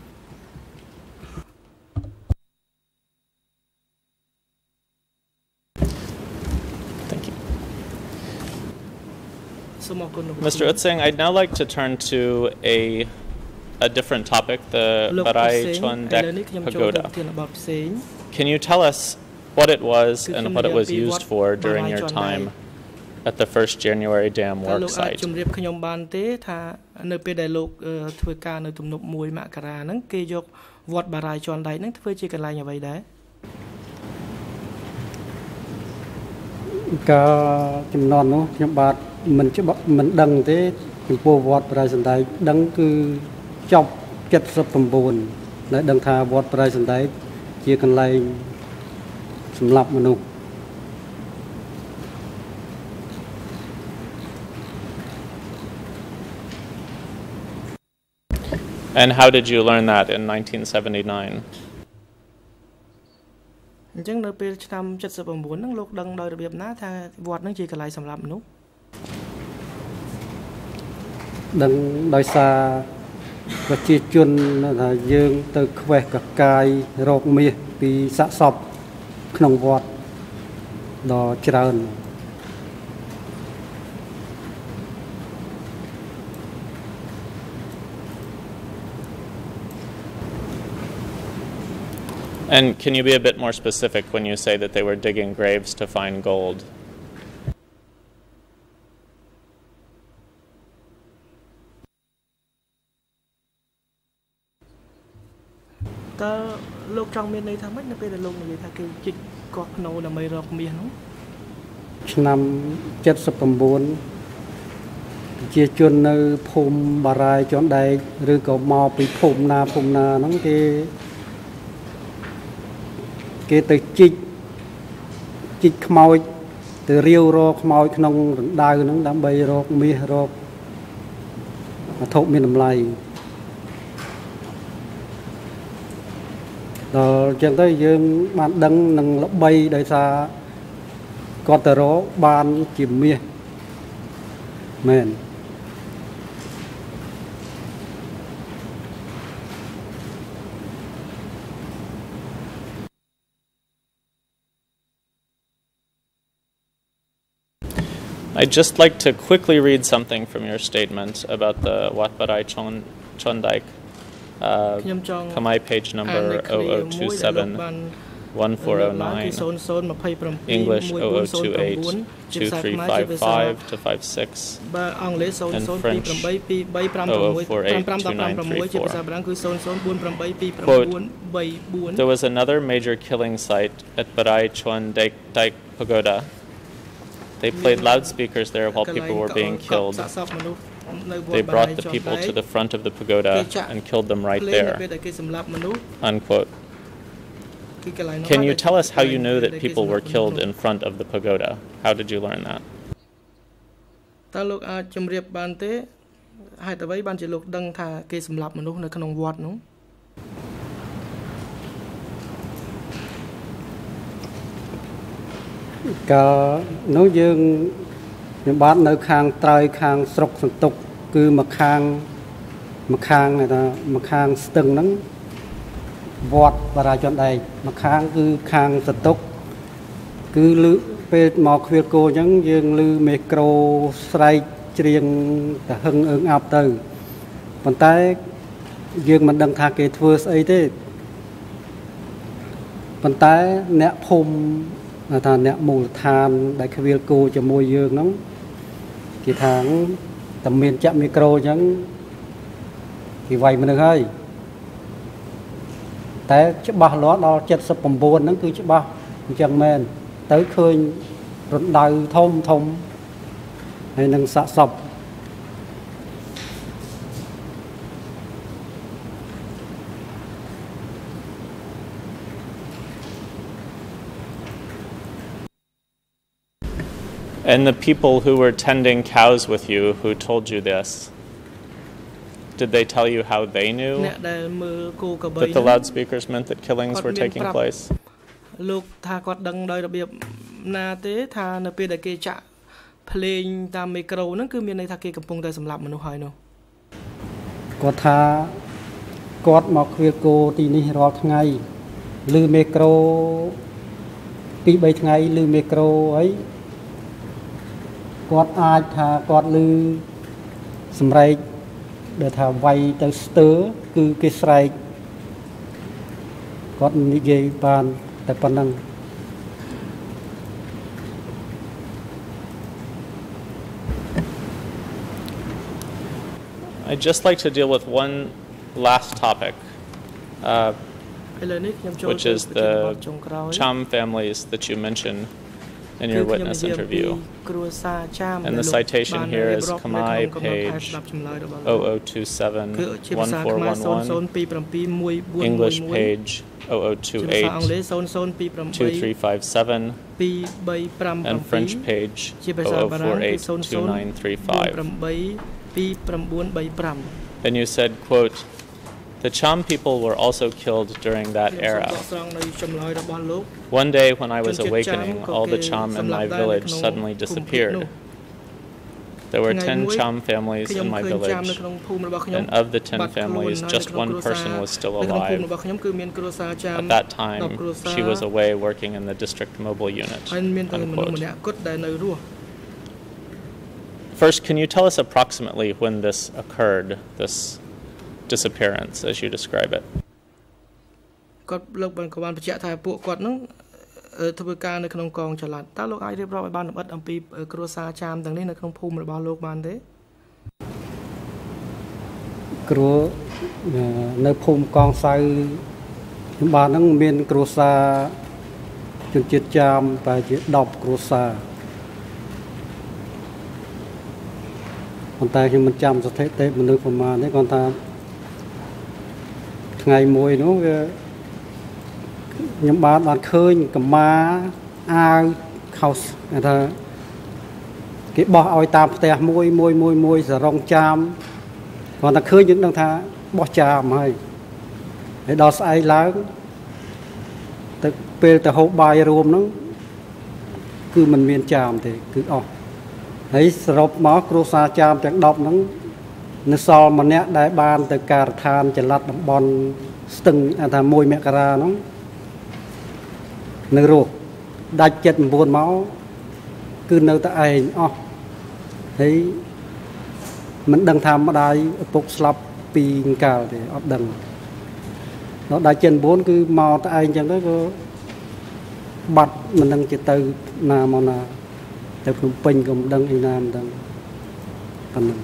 Thank you. Mister Uth Seng, I'd now like to turn to a a different topic, the Barai Chondek Pagoda. Can you tell us what it was and what it was used for during your time at the first January Dam work site? And how did you learn that in nineteen seventy-nine? អញ្ចឹងនៅពេលឆ្នាំ seventy-nine ហ្នឹងលោកដឹងដោយរបៀបណាថាវត្តហ្នឹងជាកន្លែងសម្រាប់មនុស្សដឹងដោយសារប្រជាជនថាយើងទៅខ្វេះកកាយរោគមាសពីសាកសពក្នុងវត្តដ៏ច្រើន And can you be a bit more specific when you say that they were digging graves to find gold? តើលោកចង់មានន័យថាម៉េចនៅពេលដែលលោកនិយាយថាគេជីកកោះភ្នូដើម្បីរកមាសនោះឆ្នាំ seventy-nine ប្រជាជននៅភូមិបារាយជាន់ដែកឬក៏មកពីភូមិណាភូមិណាហ្នឹងគេគេទៅជីកជីកខ្មោចទៅរាវរកខ្មោចក្នុងរណ្ដៅហ្នឹងដើម្បីរកមាសរកវត្ថុមានតម្លៃដល់អញ្ចឹងទៅយើងបានដឹងនឹងល្បីដោយសារគាត់ទៅរកបានជាមាសមែន I'd just like to quickly read something from your statement about the Wat Barai Chondaik. Uh, Khmer page number zero zero two seven one four zero nine, English zero zero two eight two three five five to five six, and French zero zero four eight two nine three four. Quote, there was another major killing site at Barai Chondaik Pagoda. They played loudspeakers there while people were being killed. They brought the people to the front of the pagoda and killed them right there. Unquote. Can you tell us how you knew that people were killed in front of the pagoda? How did you learn that? តើលោកអាចជម្រាបបានទេហេតុអ្វីបានជាលោកដឹងថាគេសម្លាប់មនុស្សនៅក្នុងវត្តនោះកាលនោះយើងខ្ញុំបាននៅខាងត្រើយខាងស្រុកសន្ទុកគឺមកខាងមកខាងថាមកខាងស្ទឹងហ្នឹងវត្តបារាជនដែកមកខាងគឺខាងសន្ទុកគឺលឺពេលមកខ្វៀលគោអញ្ចឹងយើងលឺមេក្រូស្រែកច្រៀងទៅហឹងអើងអាប់ទៅប៉ុន្តែយើងមិនដឹងថាគេធ្វើស្អីទេប៉ុន្តែអ្នកភូមិ ថាអ្នកមូលដ្ឋានដែលខ្វៀលគោជាមួយយើងហ្នឹងគេថាតតែមានចាក់មីក្រូអញ្ចឹងគេវាយមនុស្សហើយតែច្បាស់លាស់ដល់칠십៩ហ្នឹងគឺច្បាស់អញ្ចឹងមែនទៅឃើញរណ្ដៅធំធំហើយនឹងសាកសព And the people who were tending cows with you who told you this, did they tell you how they knew that the loudspeakers meant that killings were taking place? លោកថាគាត់ដឹងដោយរបៀបណាទេថានៅពេលដែលគេចាក់ភ្លេងតាមមីក្រូហ្នឹងគឺមានន័យថាគេកំពុងតែសម្លាប់មនុស្សហើយនោះគាត់ថាគាត់មកឃ្វាលគោទីនេះរាល់ថ្ងៃឮមីក្រូពីរបីថ្ងៃឮមីក្រូហើយគាត់អាចថាគាត់ឮសម្រែកដែលថាវាយទៅស្ទើគឺគេស្រែកគាត់និយាយបានតែប៉ុណ្ណឹង I'd just like to deal with one last topic, uh, which is the Cham families that you mentioned in your witness interview. And the citation here is Khmer page zero zero two seven one four one one, English page zero zero two eight two three five seven, and French page zero zero four eight two nine three five. And you said, quote, the Cham people were also killed during that era. One day when I was awakening, all the Cham in my village suddenly disappeared. There were ten Cham families in my village, and of the ten families, just one person was still alive. At that time, she was away working in the district mobile unit. Unquote. First, can you tell us approximately when this occurred, this disappearance, as you describe it? គាត់លោកបានក៏បានបញ្ជាក់ថាពួកគាត់នឹងធ្វើការនៅក្នុងកងចល័តតើលោកអាចរៀបរាប់ឲ្យបានលម្អិតអំពីគ្រួសារចាមទាំងនេះនៅក្នុងភូមិរបស់លោកបានទេគ្រួនៅភូមិកងសៅខ្ញុំបានហ្នឹងមានគ្រួសារជនជាតិចាមប្រហែលជាដប់គ្រួសារប៉ុន្តែខ្ញុំមិនចាំស្ថិតិមនុស្សប្រមាណទេគាត់ថាថ្ងៃមួយនោះវាខ្ញុំបានបានឃើញកម្មាអាវខោថាគេបោះឲ្យតាមផ្ទះមួយមួយមួយមួយសរងចាមគាត់ថាឃើញយើងដឹងថាបោះចាមហើយហើយដល់ស្អែកឡើងទៅពេលទៅហូបបាយរួមហ្នឹងគឺมันមានចាមទេគឺអស់ហើយសរុបមកគ្រួសារចាមទាំងដប់ហ្នឹងនៅសល់ម្នាក់ដែលបានទៅការដ្ឋានចល័តតំបន់ស្ទឹងថាមួយមករាហ្នឹងនៅរស់ដាច់ចិត្ត៩មកគឺនៅតែឯងអស់ហើយមិនដឹងថាម្ដាយឪពុកស្លាប់ពីកាលទេអត់ដឹងដល់ដាច់ចិត្ត៩គឺមកតែឯងចឹងទៅក៏បាត់មិនដឹងជាទៅណាមកណាទៅភ្នំពេញក៏មិនដឹងឯណាមិនដឹងប៉ុណ្ណឹង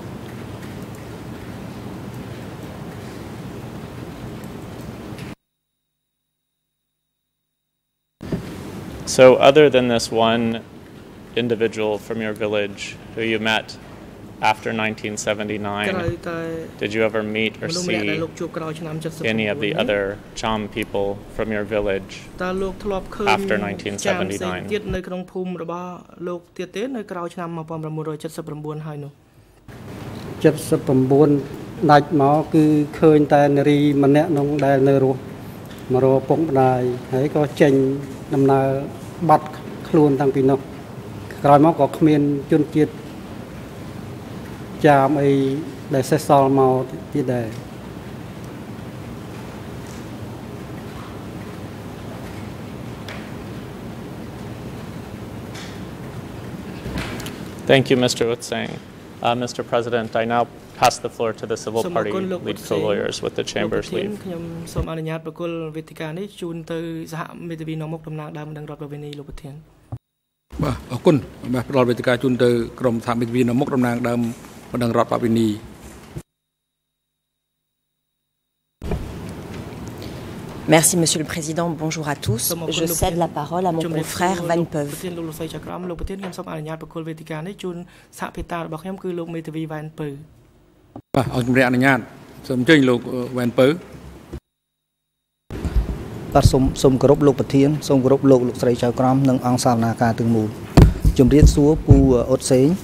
So other than this one individual from your village who you met after nineteen seventy-nine, did you ever meet or see any of the other Cham people from your village after nineteen seventy-nine? នៅក្នុងភូមិរបស់លោកទៀតទេនៅក្រោយឆ្នាំmột nghìn chín trăm七mươi chínហើយនោះ 七十៩ ដាច់មកគឺឃើញតែនារីម្នាក់នោះដែលនៅរស់មករកពុកម្ដាយហើយក៏ចេញដំណើរបាត់ខ្លួនតាំងពីនោះក្រោយមកក៏គ្មានជនជាតិចាមអីដែលសេះសល់មកទៀតដែរ Thank you, Mister Uth Seng. Uh, Mister President, I now pass the floor to the civil party lead co-lawyers with the chamber's leave. ខ្ញុំសូមអនុញ្ញាតប្រគល់វេទិកានេះជូនទៅសហមេធាវីនាំមុខតំណាងដើមនឹងរដ្ឋប្រវេណីលោកប្រធាន បាទអរគុណបាទផ្ដល់វេទិកាជូនទៅក្រុមសហមេធាវីនាំមុខតំណាងដើមបណ្ដឹងរដ្ឋបវិនី Merci Monsieur le Président, bonjour à tous. Je cède la parole à mon confrère Van Peuv. លោកប្រធានខ្ញុំសូមអនុញ្ញាតប្រគល់វេទិកានេះជូនសហភិតារបស់ខ្ញុំគឺលោកមេធាវីវ៉ែនពៅបាទអរជំរាបអនុញ្ញាតសូមអញ្ជើញលោកវ៉ែនពៅបាទសូមសូមគោរពលោកប្រធានសូមគោរពលោកលោកស្រីចៅក្រមនិងអង្គសាវនាការទាំងមូលជំរាបសួរពូអ៊ុតសេង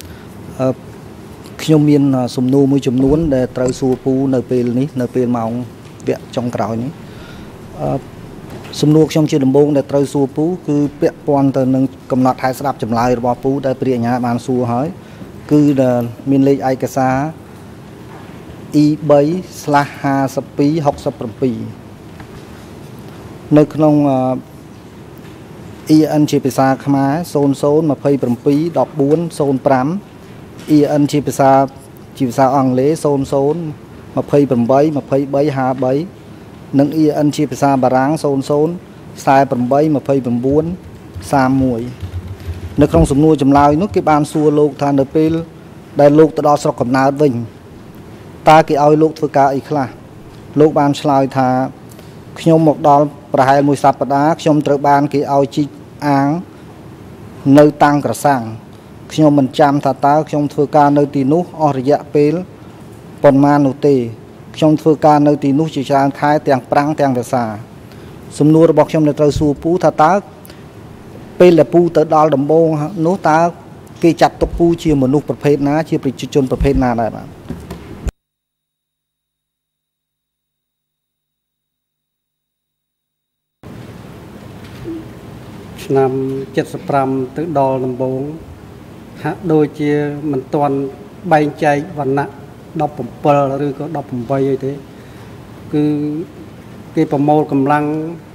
ខ្ញុំមានសំណួរមួយចំនួនដែលត្រូវសួរពូនៅពេលនេះនៅពេលម៉ោងវគ្គចុងក្រោយនេះសំណួរខ្ញុំជាដំបូងដែលត្រូវសួរពូគឺពាក់ព័ន្ធទៅនឹងកំណត់ហេតុស្ដាប់ចម្លើយរបស់ពូដែលព្រះអាជ្ញាបានសួរហើយគឺដែលមានលេខឯកសារ E 3 ស្លាស់ ห้าสิบสอง หกสิบเจ็ด នៅក្នុង E N ជាភាសាខ្មែរ ศูนย์ ศูนย์ ยี่สิบเจ็ด สิบสี่ ศูนย์ ห้า E N ជាភាសាជាភាសាអង់គ្លេស ศูนย์ ศูนย์ ยี่สิบแปด ยี่สิบสาม ห้าสิบสาม និង E N ជាភាសាបារាំង ศูนย์ ศูนย์ สี่สิบแปด ยี่สิบเก้า สามสิบเอ็ด នៅក្នុងសំណួរចម្លើយនោះគេបានសួរលោកថានៅពេលដែលលោកទៅដល់ស្រុកកំណើតវិញតើគេឲ្យលោកធ្វើការអីខ្លះលោកបានឆ្លើយថាខ្ញុំមកដល់ប្រហែលមួយសប្តាហ៍ខ្ញុំត្រូវបានគេឲ្យជីកអាងនៅតាំងក្រសាំងខ្ញុំមិនចាំថាតើខ្ញុំធ្វើការនៅទីនោះអស់រយៈពេលប៉ុន្មាននោះទេខ្ញុំធ្វើការនៅទីនោះជាច្រើនខែទាំងប្រាំងទាំងវស្សាសំណួររបស់ខ្ញុំនៅត្រូវសួរពូថាតើពេលដែលពូទៅដល់ដំបងនោះតើគេចាត់ទុកពូជាមនុស្សប្រភេទណាជាប្រជាជនប្រភេទណាដែរបាទឆ្នាំ เจ็ดสิบห้า ទៅដល់ដំបងហាក់ដូចជាមិនទាន់បែងចែកវណ្ណៈ ដប់bảy ឬក៏ដប់eight អីទេគឺគេប្រមូលកម្លាំង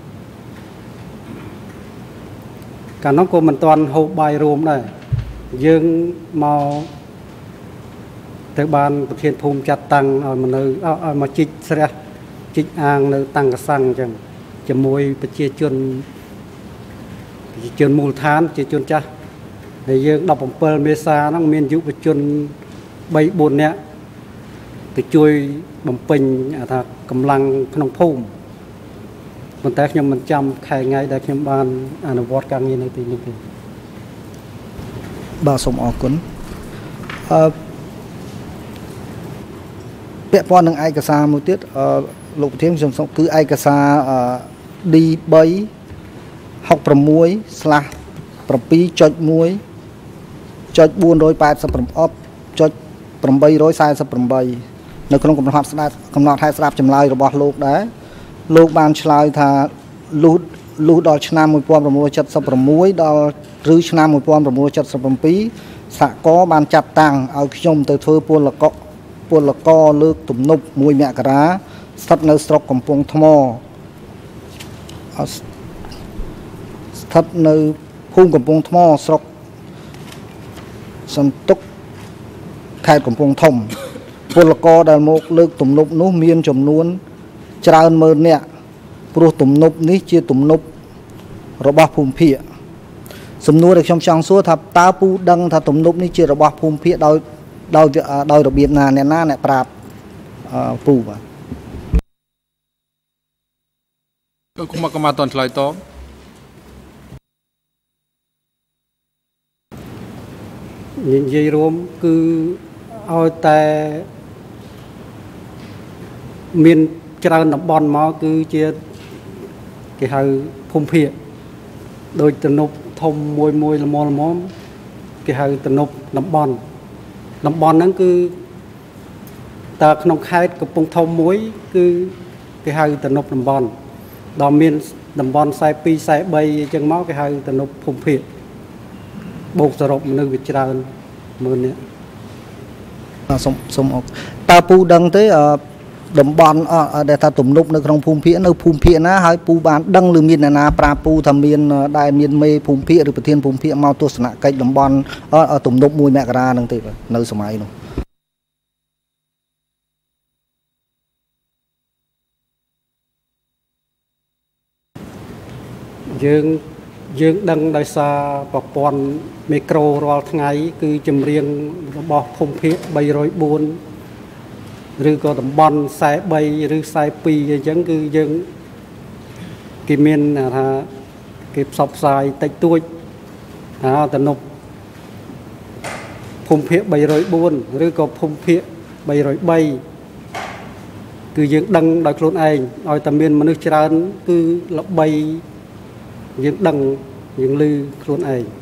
កាលនោះក៏មិនទាន់ហូបបាយរួមដែរយើងមកទៅបានប្រធានភូមិចាត់តាំងឲ្យមកនៅឲ្យមកជីកស្រះជីកអាងនៅតាំងកសាំងអញ្ចឹងជាមួយប្រជាជនប្រជាជនមូលដ្ឋានប្រជាជនចាស់ហើយយើងដប់bảy មេសាហ្នឹងមានយុវជន三 bốnនាក់ទៅជួយបំពេញថាកម្លាំងក្នុងភូមិប៉ុន្តែខ្ញុំមិនចាំខែថ្ងៃដែលខ្ញុំបានអនុវត្តការងារនៅទីនេះទេបាទសូមអរគុណអឺពាក់ព័ន្ធនឹងឯកសារមួយទៀតអឺលោកប្រធានខ្ញុំសូមគឺឯកសារ D 3 หกสิบหก ស្លាស់ seven ចុច one ចុច four eighty-eight ចុច eight forty-eight នៅក្នុងកំណត់ស្ដាប់កំណត់ហេតុស្ដាប់ចម្លើយរបស់លោកដែរលោកបានឆ្លើយថាលុះលុះដល់ឆ្នាំnineteen seventy-sixដល់ឬឆ្នាំnineteen seventy-sevenសហករណ៍បានចាត់តាំងឲ្យខ្ញុំទៅធ្វើពលកពលករលើកទំនប់oneមករាស្ថិតនៅស្រុកកំពង់ថ្មស្ថិតនៅភូមិកំពង់ថ្មស្រុកសន្ទុកខេត្តកំពង់ធំពលករដែលមកលើកទំនប់នោះមានចំនួនច្រើនម៉ឺននាក់ព្រោះទំនប់នេះជាទំនប់របស់ភូមិភាគសំណួរដែលខ្ញុំចង់សួរថាតើពូដឹងថាទំនប់នេះជារបស់ភូមិភាគដោយដោយដោយរបៀបណាអ្នកណាអ្នកប្រាប់ពូបាទគុំមកមកតនឆ្លើយតបនិយាយរួមគឺឲ្យតែមានច្រើនតំបន់មកគឺជាគេហៅភូមិភាគដោយទំនប់ធំមួយមួយល្មមល្មមគេហៅទំនប់តំបន់តំបន់ហ្នឹងគឺតើក្នុងខេត្តកំពង់ធំមួយគឺគេហៅទំនប់តំបន់ដល់មានតំបន់forty-two forty-threeអញ្ចឹងមកគេហៅទំនប់ភូមិភាគបូកសរុបមនុស្សវាច្រើនមើលនេះសូមសូមអរតើពូដឹងទេតំបន់ដែលថាទំនប់នៅក្នុងភូមិភាគនៅភូមិភាគណាហើយពូបានដឹងឬមានអ្នកណាប្រាប់ពូថាមានដែលមានមេភូមិភាគឬប្រធានភូមិភាគមកទស្សនកិច្ចតំបន់ទំនប់oneមករាហ្នឹងទេនៅសម័យនោះយើងយើងដឹងដោយសារប្រព័ន្ធមីក្រូរាល់ថ្ងៃគឺចម្រៀងរបស់ភូមិភាគ3០៤ឬក៏តំបន់ខ្សែ3ឬខ្សែ2អញ្ចឹងគឺយើងគេមានថាគេផ្សព្វផ្សាយតិចតួចថាតំណប់ភូមិភាគ3០៤ឬក៏ភូមិភាគ3០៣គឺយើងដឹងដោយខ្លួនឯងឲ្យតែមានមនុស្សច្រើនគឺល្បីយើងដឹងយើងឮខ្លួនឯង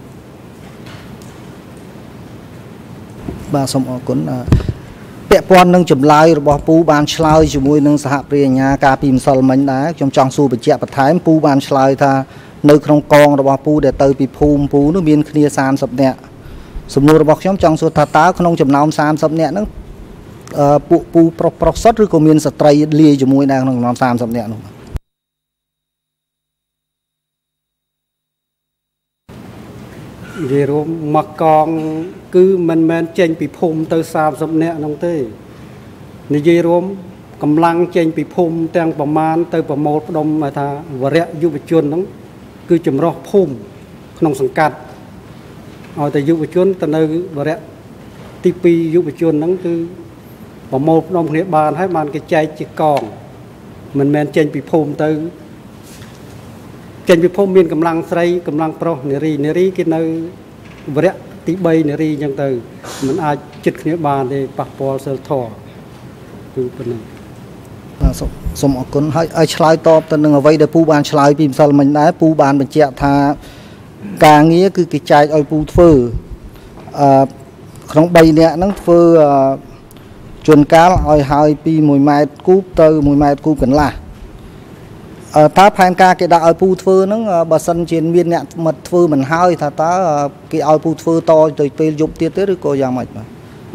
បាទសូមអរគុណពាក់ព័ន្ធនឹងចម្លើយរបស់ពូបានឆ្លើយជាមួយនឹងសហព្រាអាជ្ញាការពីម្សិលមិញដែរខ្ញុំចង់សួរបញ្ជាក់បន្ថែមពូបានឆ្លើយថានៅក្នុងកងរបស់ពូដែលទៅពីភូមិពូនោះមានគ្នាសាមសិបនាក់សំណួររបស់ខ្ញុំចង់សួរថាតើក្នុងចំណោមសាមសិបនាក់ហ្នឹងពួកពូប្រុសប្រុសសុទ្ធឬក៏មានស្ត្រីលាយជាមួយដែរក្នុងចំណោមសាមសិបនាក់នោះនិយាយរួមមកកងគឺមិនមែនចេញពីភូមិទៅសាមសិបនាក់នោះទេនិយាយរួមកម្លាំងចេញពីភូមិទាំងប្រមាណទៅប្រមូលផ្ដុំថាវរៈយុវជនហ្នឹងគឺចម្រុះភូមិក្នុងសង្កាត់ឲ្យតែយុវជនទៅនៅវរៈទីពីរយុវជនហ្នឹងគឺប្រមូលផ្ដុំគ្នាបានហើយបានគេចែកជាកងមិនមែនចេញពីភូមិទៅចេញពីភូមិមានកម្លាំងស្រីកម្លាំងប្រុសនារីនារីគេនៅវរៈទី3នារីអញ្ចឹងទៅមិនអាចចិត្តគ្នាបានទេប៉ះពាល់សិលធម៌គឺប៉ុណ្ណឹងសូមអរគុណហើយឲ្យឆ្លើយតបទៅនឹងអ្វីដែលពូបានឆ្លើយពីម្សិលមិញដែរពូបានបញ្ជាក់ថាការងារគឺគេចែកឲ្យពូធ្វើអឺក្នុង3នាក់ហ្នឹងធ្វើជួនកាលឲ្យហើយពី1ម៉ែត្រគូបទៅ1ម៉ែត្រគូបកន្លះអឺតើផែនការគេដាក់ឲ្យពូធ្វើហ្នឹងបើសិនជាមានអ្នកមកធ្វើមិនហើយថាតើគេឲ្យពូធ្វើតទៅពេលយប់ទៀតទេឬក៏យ៉ាងម៉េចបាទ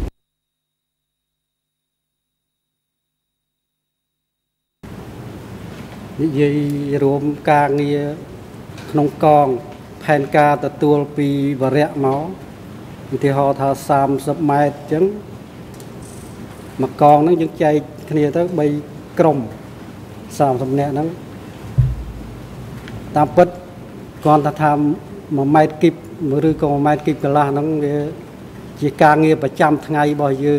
និយាយរួមការងារក្នុងកងផែនការទទួលពីវរៈមកឧទាហរណ៍ថាសាមសិបម៉ែត្រអញ្ចឹងមកកងហ្នឹងយើងចែកគ្នាទៅ3ក្រុមសាមសិបនាក់ហ្នឹងតាមពិតគាត់ថាថា1ម៉ែត្រគីបឬក៏1ម៉ែត្រគីបកន្លះហ្នឹងវាជាការងារប្រចាំថ្ងៃរបស់យើង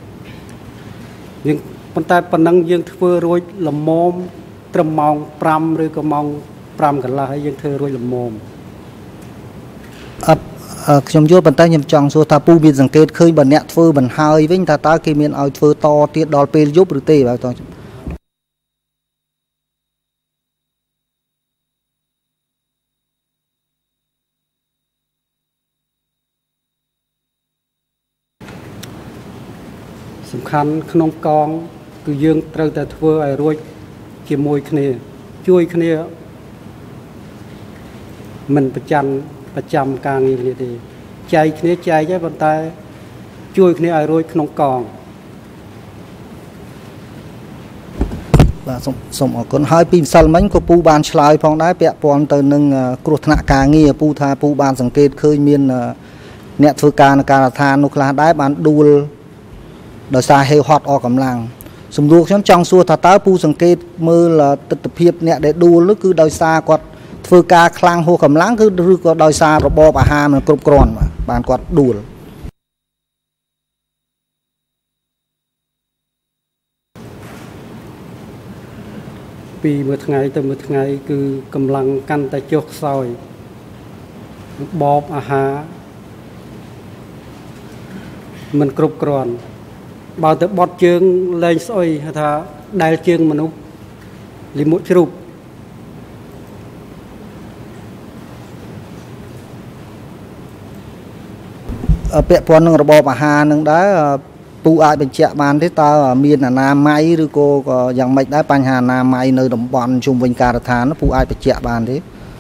យើងប៉ុន្តែប៉ុណ្ណឹងយើងធ្វើរួចល្មមត្រឹមម៉ោង5ឬក៏ម៉ោង5កន្លះហើយយើងធ្វើរួចល្មមអត់ខ្ញុំយល់ប៉ុន្តែខ្ញុំចង់សួរថាពូមានសង្កេតឃើញបើអ្នកធ្វើមិនហើយវិញថាតើគេមានឲ្យធ្វើតទៀតដល់ពេលយប់ឬទេបាទតើសំខាន់ក្នុងកងគឺយើងត្រូវតែធ្វើឲ្យរួចជាមួយគ្នាជួយគ្នាមិនប្រចាំប្រចាំការងារគ្នាទេចែកគ្នាចែកហើយប៉ុន្តែជួយគ្នាឲ្យរួចក្នុងកងបាទសូមសូមអរគុណហើយពីម្សិលមិញក៏ពូបានឆ្លើយផងដែរពាក់ព័ន្ធទៅនឹងគ្រោះថ្នាក់ការងារពូថាពូបានសង្កេតឃើញមានអ្នកធ្វើការនៅការដ្ឋាននោះខ្លះដែរបានដួលដោយសារហេវហត់អស់កម្លាំងសំដួលខ្ញុំចង់សួរថាតើពូសង្កេតមើលទស្សនវិជ្ជាអ្នកដែលដួលនោះគឺដោយសារគាត់ធ្វើការខ្លាំងហួសកម្លាំងគឺឬក៏ដោយសាររបបអាហារមិនគ្រប់គ្រាន់បានគាត់ដួលពីមួយថ្ងៃទៅមួយថ្ងៃគឺកម្លាំងកាន់តែចុះខ្សោយរបបអាហារមិនគ្រប់គ្រាន់បើទៅបត់ជើងលែងស្អុយថាដែលជើងមនុស្សលិមុខជ្រូកពាក់ព័ន្ធនឹងរបបអាហារនឹងដែរពូអាចបញ្ជាក់បានទេតើមានអនាម័យឬក៏យ៉ាងម៉េចដែរបញ្ហាអនាម័យនៅតំបន់ជុំវិញការដ្ឋានពូអាចបញ្ជាក់បានទេ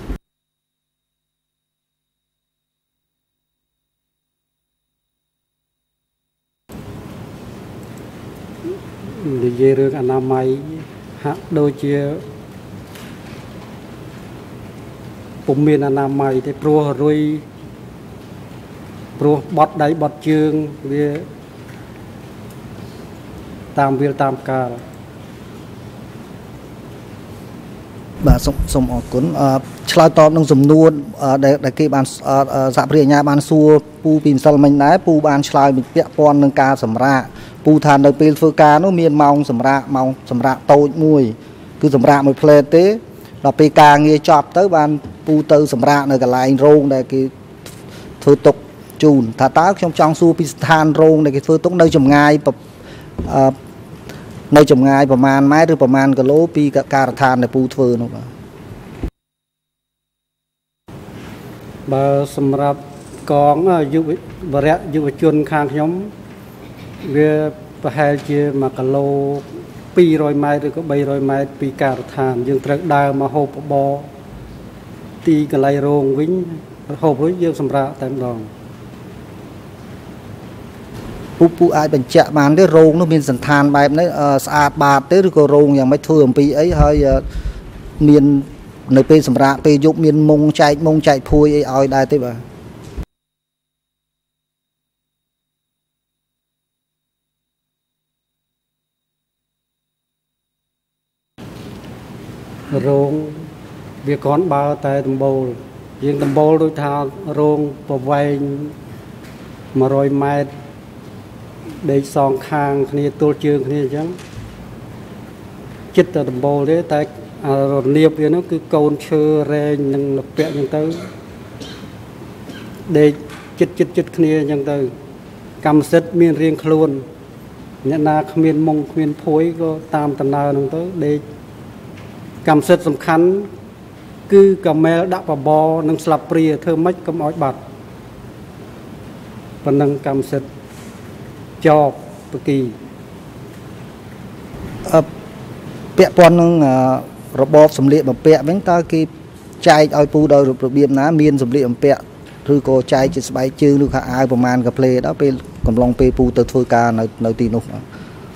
និយាយរឿងអនាម័យហាក់ដូចជាពុំមានអនាម័យទេព្រោះរុយព្រោះបត់ដៃបត់ជើងវាតាមវាលតាមកាលបាទសូមសូមអរគុណអឺឆ្លើយតបនឹងសំណួរដែលគេបានសហប្រតិញ្ញាបានសួរពូពីម្សិលមិញដែរពូបានឆ្លើយពាក់ព័ន្ធនឹងការសម្រាកពូថានៅពេលធ្វើការនោះមានម៉ោងសម្រាកម៉ោងសម្រាកតូចមួយគឺសម្រាកមួយផ្លែតទេដល់ពេលការងារចប់ទៅបានពូទៅសម្រាកនៅកន្លែងរោងដែលគេធ្វើទុកជូនថាតើខ្ញុំចង់សួរពីស្ថានរោងដែលគេធ្វើទុកនៅចម្ងាយអឺនៅចម្ងាយប្រមាណម៉ែត្រឬប្រមាណគីឡូពីការដ្ឋានដែលពូធ្វើនោះបាទបើសម្រាប់កងយុវវរៈយុវជនខាងខ្ញុំវាប្រហែលជាមួយគីឡូពីររយម៉ែត្រឬក៏បីរយម៉ែត្រពីការដ្ឋានយើងត្រូវដើរមកហូបបបទីកន្លែងរោងវិញហូបរួចយើងសម្រាកតែម្ដងពូពូអាចបញ្ជាក់បានទេរោងនោះមានសន្តានបែបនេះស្អាតបាតទេឬក៏រោងយ៉ាងម៉េចធ្វើអំពីអីហើយមាននៅពេលសម្រាកពេលយប់មានមុងចែកមុងចែកភួយអីឲ្យដែរទេបាទរោងវាគ្រាន់បើតែដំបូលយើងដំបូលដូចថារោងប្រវែងមួយរយម៉ែត្រដេកសងខាងគ្នាទល់ជើងគ្នាអញ្ចឹងចិត្តតែដំបូលទេតែរនាបវានោះគឺកូនឈើរែងនិងលពាក់អញ្ចឹងទៅដេកចិត្តចិត្តចិត្តគ្នាអញ្ចឹងទៅកម្មសិទ្ធិមានរៀងខ្លួនអ្នកណាគ្មានមុងគ្មានភួយក៏តាមដំណើរហ្នឹងទៅដេកកម្មសិទ្ធិសំខាន់គឺកាមែលដាក់បបរនិងស្លាបព្រាធ្វើម៉េចកុំឲ្យបាត់ប៉ុណ្ណឹងកម្មសិទ្ធិចបបគីអឺពាក់ព័ន្ធនឹងរបបសម្លៀកបំពាក់វិញតើគេចែកឲ្យពូដោយរបៀបណាមានសម្លៀកបំពាក់ឬក៏ចែកជាស្បែកជើងឬខោអាវប្រមាណកាផ្លេដល់ពេលកំឡុងពេលពូទៅធ្វើការនៅនៅទីនោះនិ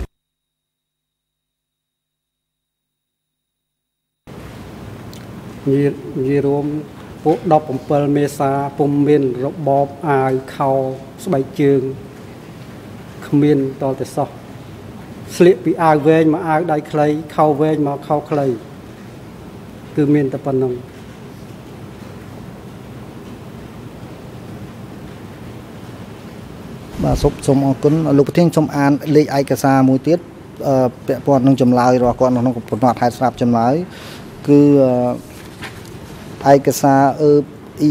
យាយនិយាយរួមពួកដប់bảyមេសាពុំមានរបបអាវខោស្បែកជើងគ្មានតតែសោះស្លៀកពីអាវវែងមកអាវដៃខ្លីខោវែងមកខោខ្លីគឺមានតែប៉ុណ្ណឹងបាទសូមសូមអរគុណលោកប្រធានសូមអានលេខឯកសារមួយទៀតពាក់ព័ន្ធនឹងចម្លើយរបស់គាត់ក្នុងកំណត់ហេតុស្រាប់ចម្លើយគឺឯកសារអឺ E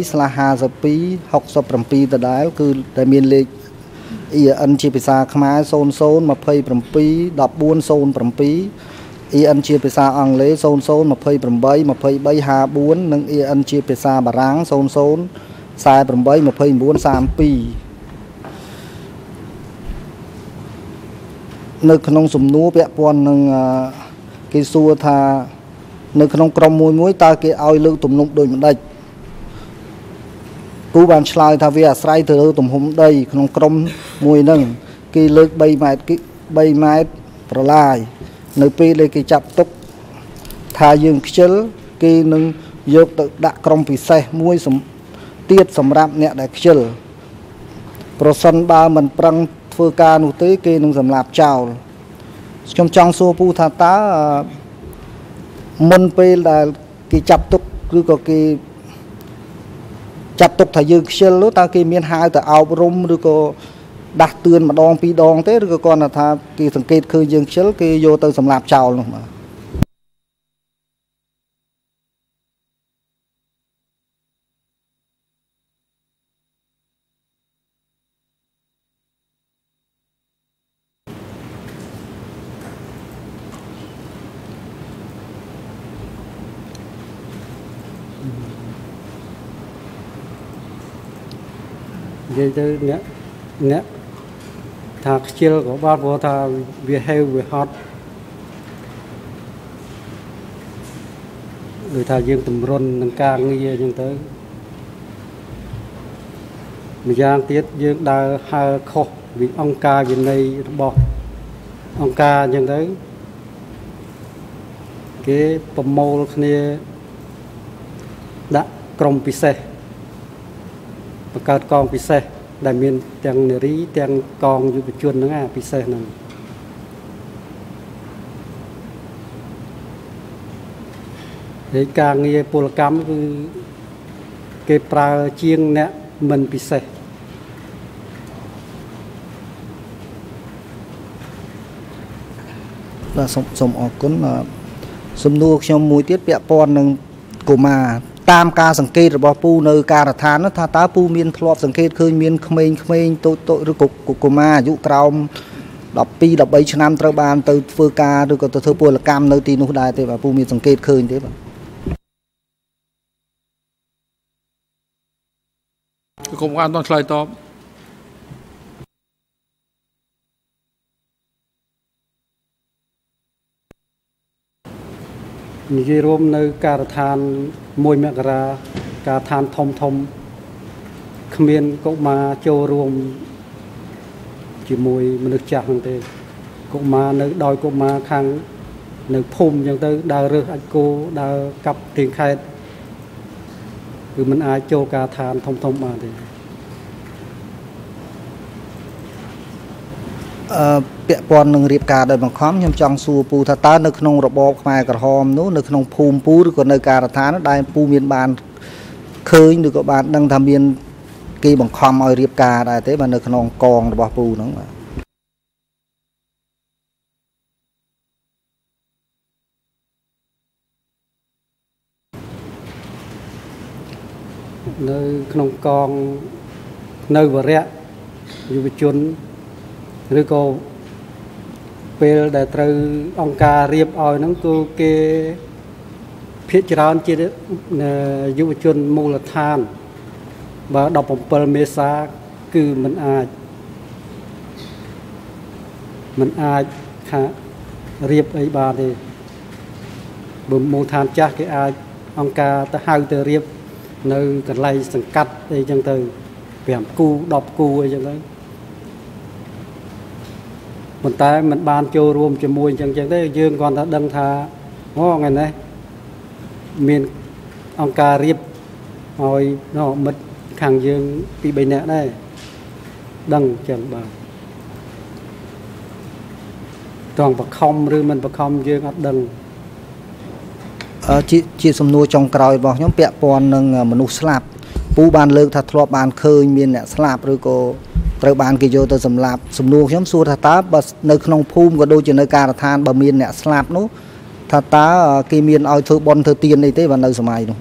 3/52/67 ដដែលគឺតែមានលេខ E N ជាភាសាខ្មែរศูนย์ ศูนย์ ยี่สิบเจ็ด สิบสี่ ศูนย์ เจ็ด E N ជាភាសាអង់គ្លេសศูนย์ ศูนย์ ยี่สิบแปด ยี่สิบสี่ ห้าสิบสี่និង E N ជាភាសាបារាំងศูนย์ ศูนย์ สี่สิบแปด ยี่สิบเก้า สามสิบสองនៅក្នុងសំណួរពាក់ព័ន្ធនឹងគេសួរថានៅក្នុងក្រុមមួយមួយតើគេឲ្យលើកទំនប់ដូចម្ដេចគូបានឆ្លើយថាវាអាស្រ័យទៅលើទំហំដីក្នុងក្រុមមួយហ្នឹងគេលើក3ម៉ែត្រ3ម៉ែត្រប្រឡាយនៅពេលដែលគេចាប់ទុកថាយើងខ្ជិលគេនឹងយកទៅដាក់ក្រុមពិសេសមួយទៀតសម្រាប់អ្នកដែលខ្ជិលប្រសិនបើមិនប្រឹងធ្វើការនោះទេគេនឹងសម្លាប់ចោលខ្ញុំចង់សួរពូថាតើមុនពេលដែលគេចាប់ទុកឬក៏គេចាប់ទុកថាយើងខ្ជិលនោះតើគេមានហៅទៅអប់រំឬក៏ដាស់តឿនម្ដងពីរដងទេឬក៏គាត់ថាគេសង្កេតឃើញយើងខ្ជិលគេយកទៅសម្លាប់ចោលនោះបាទនិយាយទៅអ្នកអ្នកថាខ្ជិលក៏បានព្រោះថាវាហេវវាហត់ដូចថាយើងតម្រុននឹងការងារអញ្ចឹងទៅម្យ៉ាងទៀតយើងដើរហើរខុសពីអង្គការវិន័យរបស់អង្គការអញ្ចឹងទៅគេប្រមូលគ្នាដាក់ក្រុមពិសេសបង្កើតកងពិសេសដែលមានទាំងនារីទាំងកងយុវជនហ្នឹងអាពិសេសហ្នឹងហើយការងារពលកម្មគឺគេប្រើជាងអ្នកមិនពិសេសបាទសូមសូមអរគុណសំណួរខ្ញុំមួយទៀតពាក់ព័ន្ធនឹងកុមារតាមការសង្កេតរបស់ពូនៅការដ្ឋានថាតើពូមានធ្លាប់សង្កេតឃើញមានក្មេងៗតូចតូចឬក៏កុមារអាយុក្រោមដប់ពីរ ដប់បីឆ្នាំត្រូវបានទៅធ្វើការឬក៏ទៅធ្វើពលកម្មនៅទីនោះដែរទេបាទពូមានសង្កេតឃើញទេបាទគុំអានតឆ្លើយតបនិយាយរួមនៅការដ្ឋានមួយមករាការដ្ឋានធំធំគ្មានកុមារចូលរួមជាមួយមនុស្សចាស់ហ្នឹងទេកុមារនៅដោយកុមារខាងនៅភូមិអញ្ចឹងទៅដើររើសអាចគោដើរកាប់ទៀងខេតគឺមិនអាចចូលការដ្ឋានធំធំបានទេអឺពាក់ព័ន្ធនឹងរៀបការដោយបង្ខំខ្ញុំចង់សួរពូថាតើនៅក្នុងរបបខ្មែរក្រហមនោះនៅក្នុងភូមិពូឬក៏នៅការដ្ឋាននោះដែលពូមានបានឃើញឬក៏បានដឹងថាមានគេបង្ខំឲ្យរៀបការដែរទេបាទនៅក្នុងកងរបស់ពូហ្នឹងបាទនៅក្នុងកងនៅវរៈយុវជនឬក៏ពេលដែលត្រូវអង្គការរៀបឲ្យហ្នឹងគឺគេភាគច្រើនជាយុវជនមូលដ្ឋានបើដប់bảyមេសាគឺមិនអាចមិនអាចថារៀបអីបានទេបើមូលដ្ឋានចាស់គេអាចអង្គការទៅហៅទៅរៀបនៅកន្លែងសង្កាត់អីចឹងទៅប្រាំគូដប់គូអីចឹងទៅប៉ុន្តែมันបានចូលរួមជាមួយអញ្ចឹងចឹងទេយើងគ្រាន់តែដឹងថាអូថ្ងៃនេះមានអង្គការរៀបឲ្យមិត្តខាងយើងពីរបីនាក់ដែរដឹងអញ្ចឹងបាទត្រង់បខំឬមិនបខំយើងអត់ដឹងអឺជាជាសំណួរចុងក្រោយរបស់ខ្ញុំពាក់ព័ន្ធនឹងមនុស្សស្លាប់ពូបានលើកថាធ្លាប់បានឃើញមានអ្នកស្លាប់ឬក៏ត្រូវបានគេយកទៅសម្លាប់សំណួរខ្ញុំសួរថាតើបើនៅក្នុងភូមិក៏ដូចជានៅការដ្ឋានបើមានអ្នកស្លាប់នោះថាតើគេមានឲ្យធ្វើបុណ្យធ្វើទានអីទេបើនៅសម័យនោះ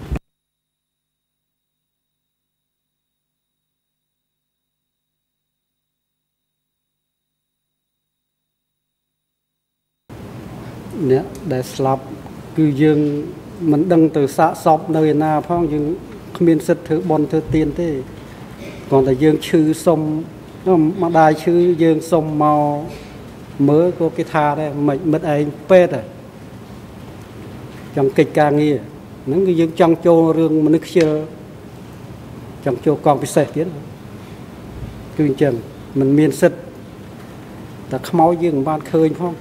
អ្នកដែលស្លាប់គឺយើងមិនដឹងទៅសាកសពនៅឯណាផងយើងគ្មានសិទ្ធិធ្វើបុណ្យធ្វើទានទេគ្រាន់តែយើងឈឺសុំម្ដាយឈឺយើងសុំមកមើលក៏គេថាដែរមិនមិត្តឯងពេទ្យចង់កិច្ចការងារហ្នឹងគឺយើងចង់ចូលរឿងមនុស្សខ្ជិលចង់ចូលកងពិសេសទៀតគឺអញ្ចឹងมันមានសិទ្ធិតែខ្មោចយើងមិនបានឃើញផង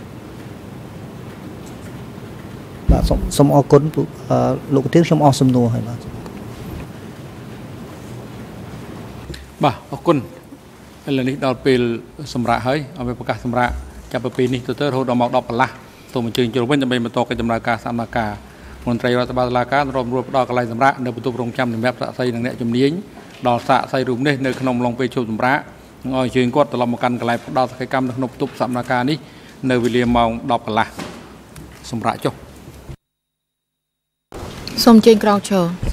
បាទសូមសូមអរគុណលោកប្រធានខ្ញុំអស់សំណួរហើយបាទបាទអរគុណឥឡូវនេះដល់ពេលសម្រាប់ហើយឲ្យប្រកាសសម្រាប់ចាប់ពីពេលនេះទៅទៅរហូតដល់ម៉ោងដប់កន្លះសូមអញ្ជើញចូលវិញដើម្បីបន្តកិច្ចដំណើរការសកម្មភាពមន្ត្រីរដ្ឋបាលតុលាការរួមរួបផ្ដល់កន្លែងសម្រាប់នៅបន្ទប់រងចាំសម្រាប់សាក្សីនិងអ្នកជំនាញដល់សាក្សីរូបនេះនៅក្នុងអំឡុងពេលជួបសម្រាប់នឹងឲ្យអញ្ជើញគាត់ត្រឡប់មកកាន់កន្លែងផ្ដល់សកម្មភាពនៅក្នុងបន្ទប់សកម្មភាពនេះនៅវេលាម៉ោងដប់កន្លះសម្រាប់ចុះសូមអញ្ជើញក្រោកឈរ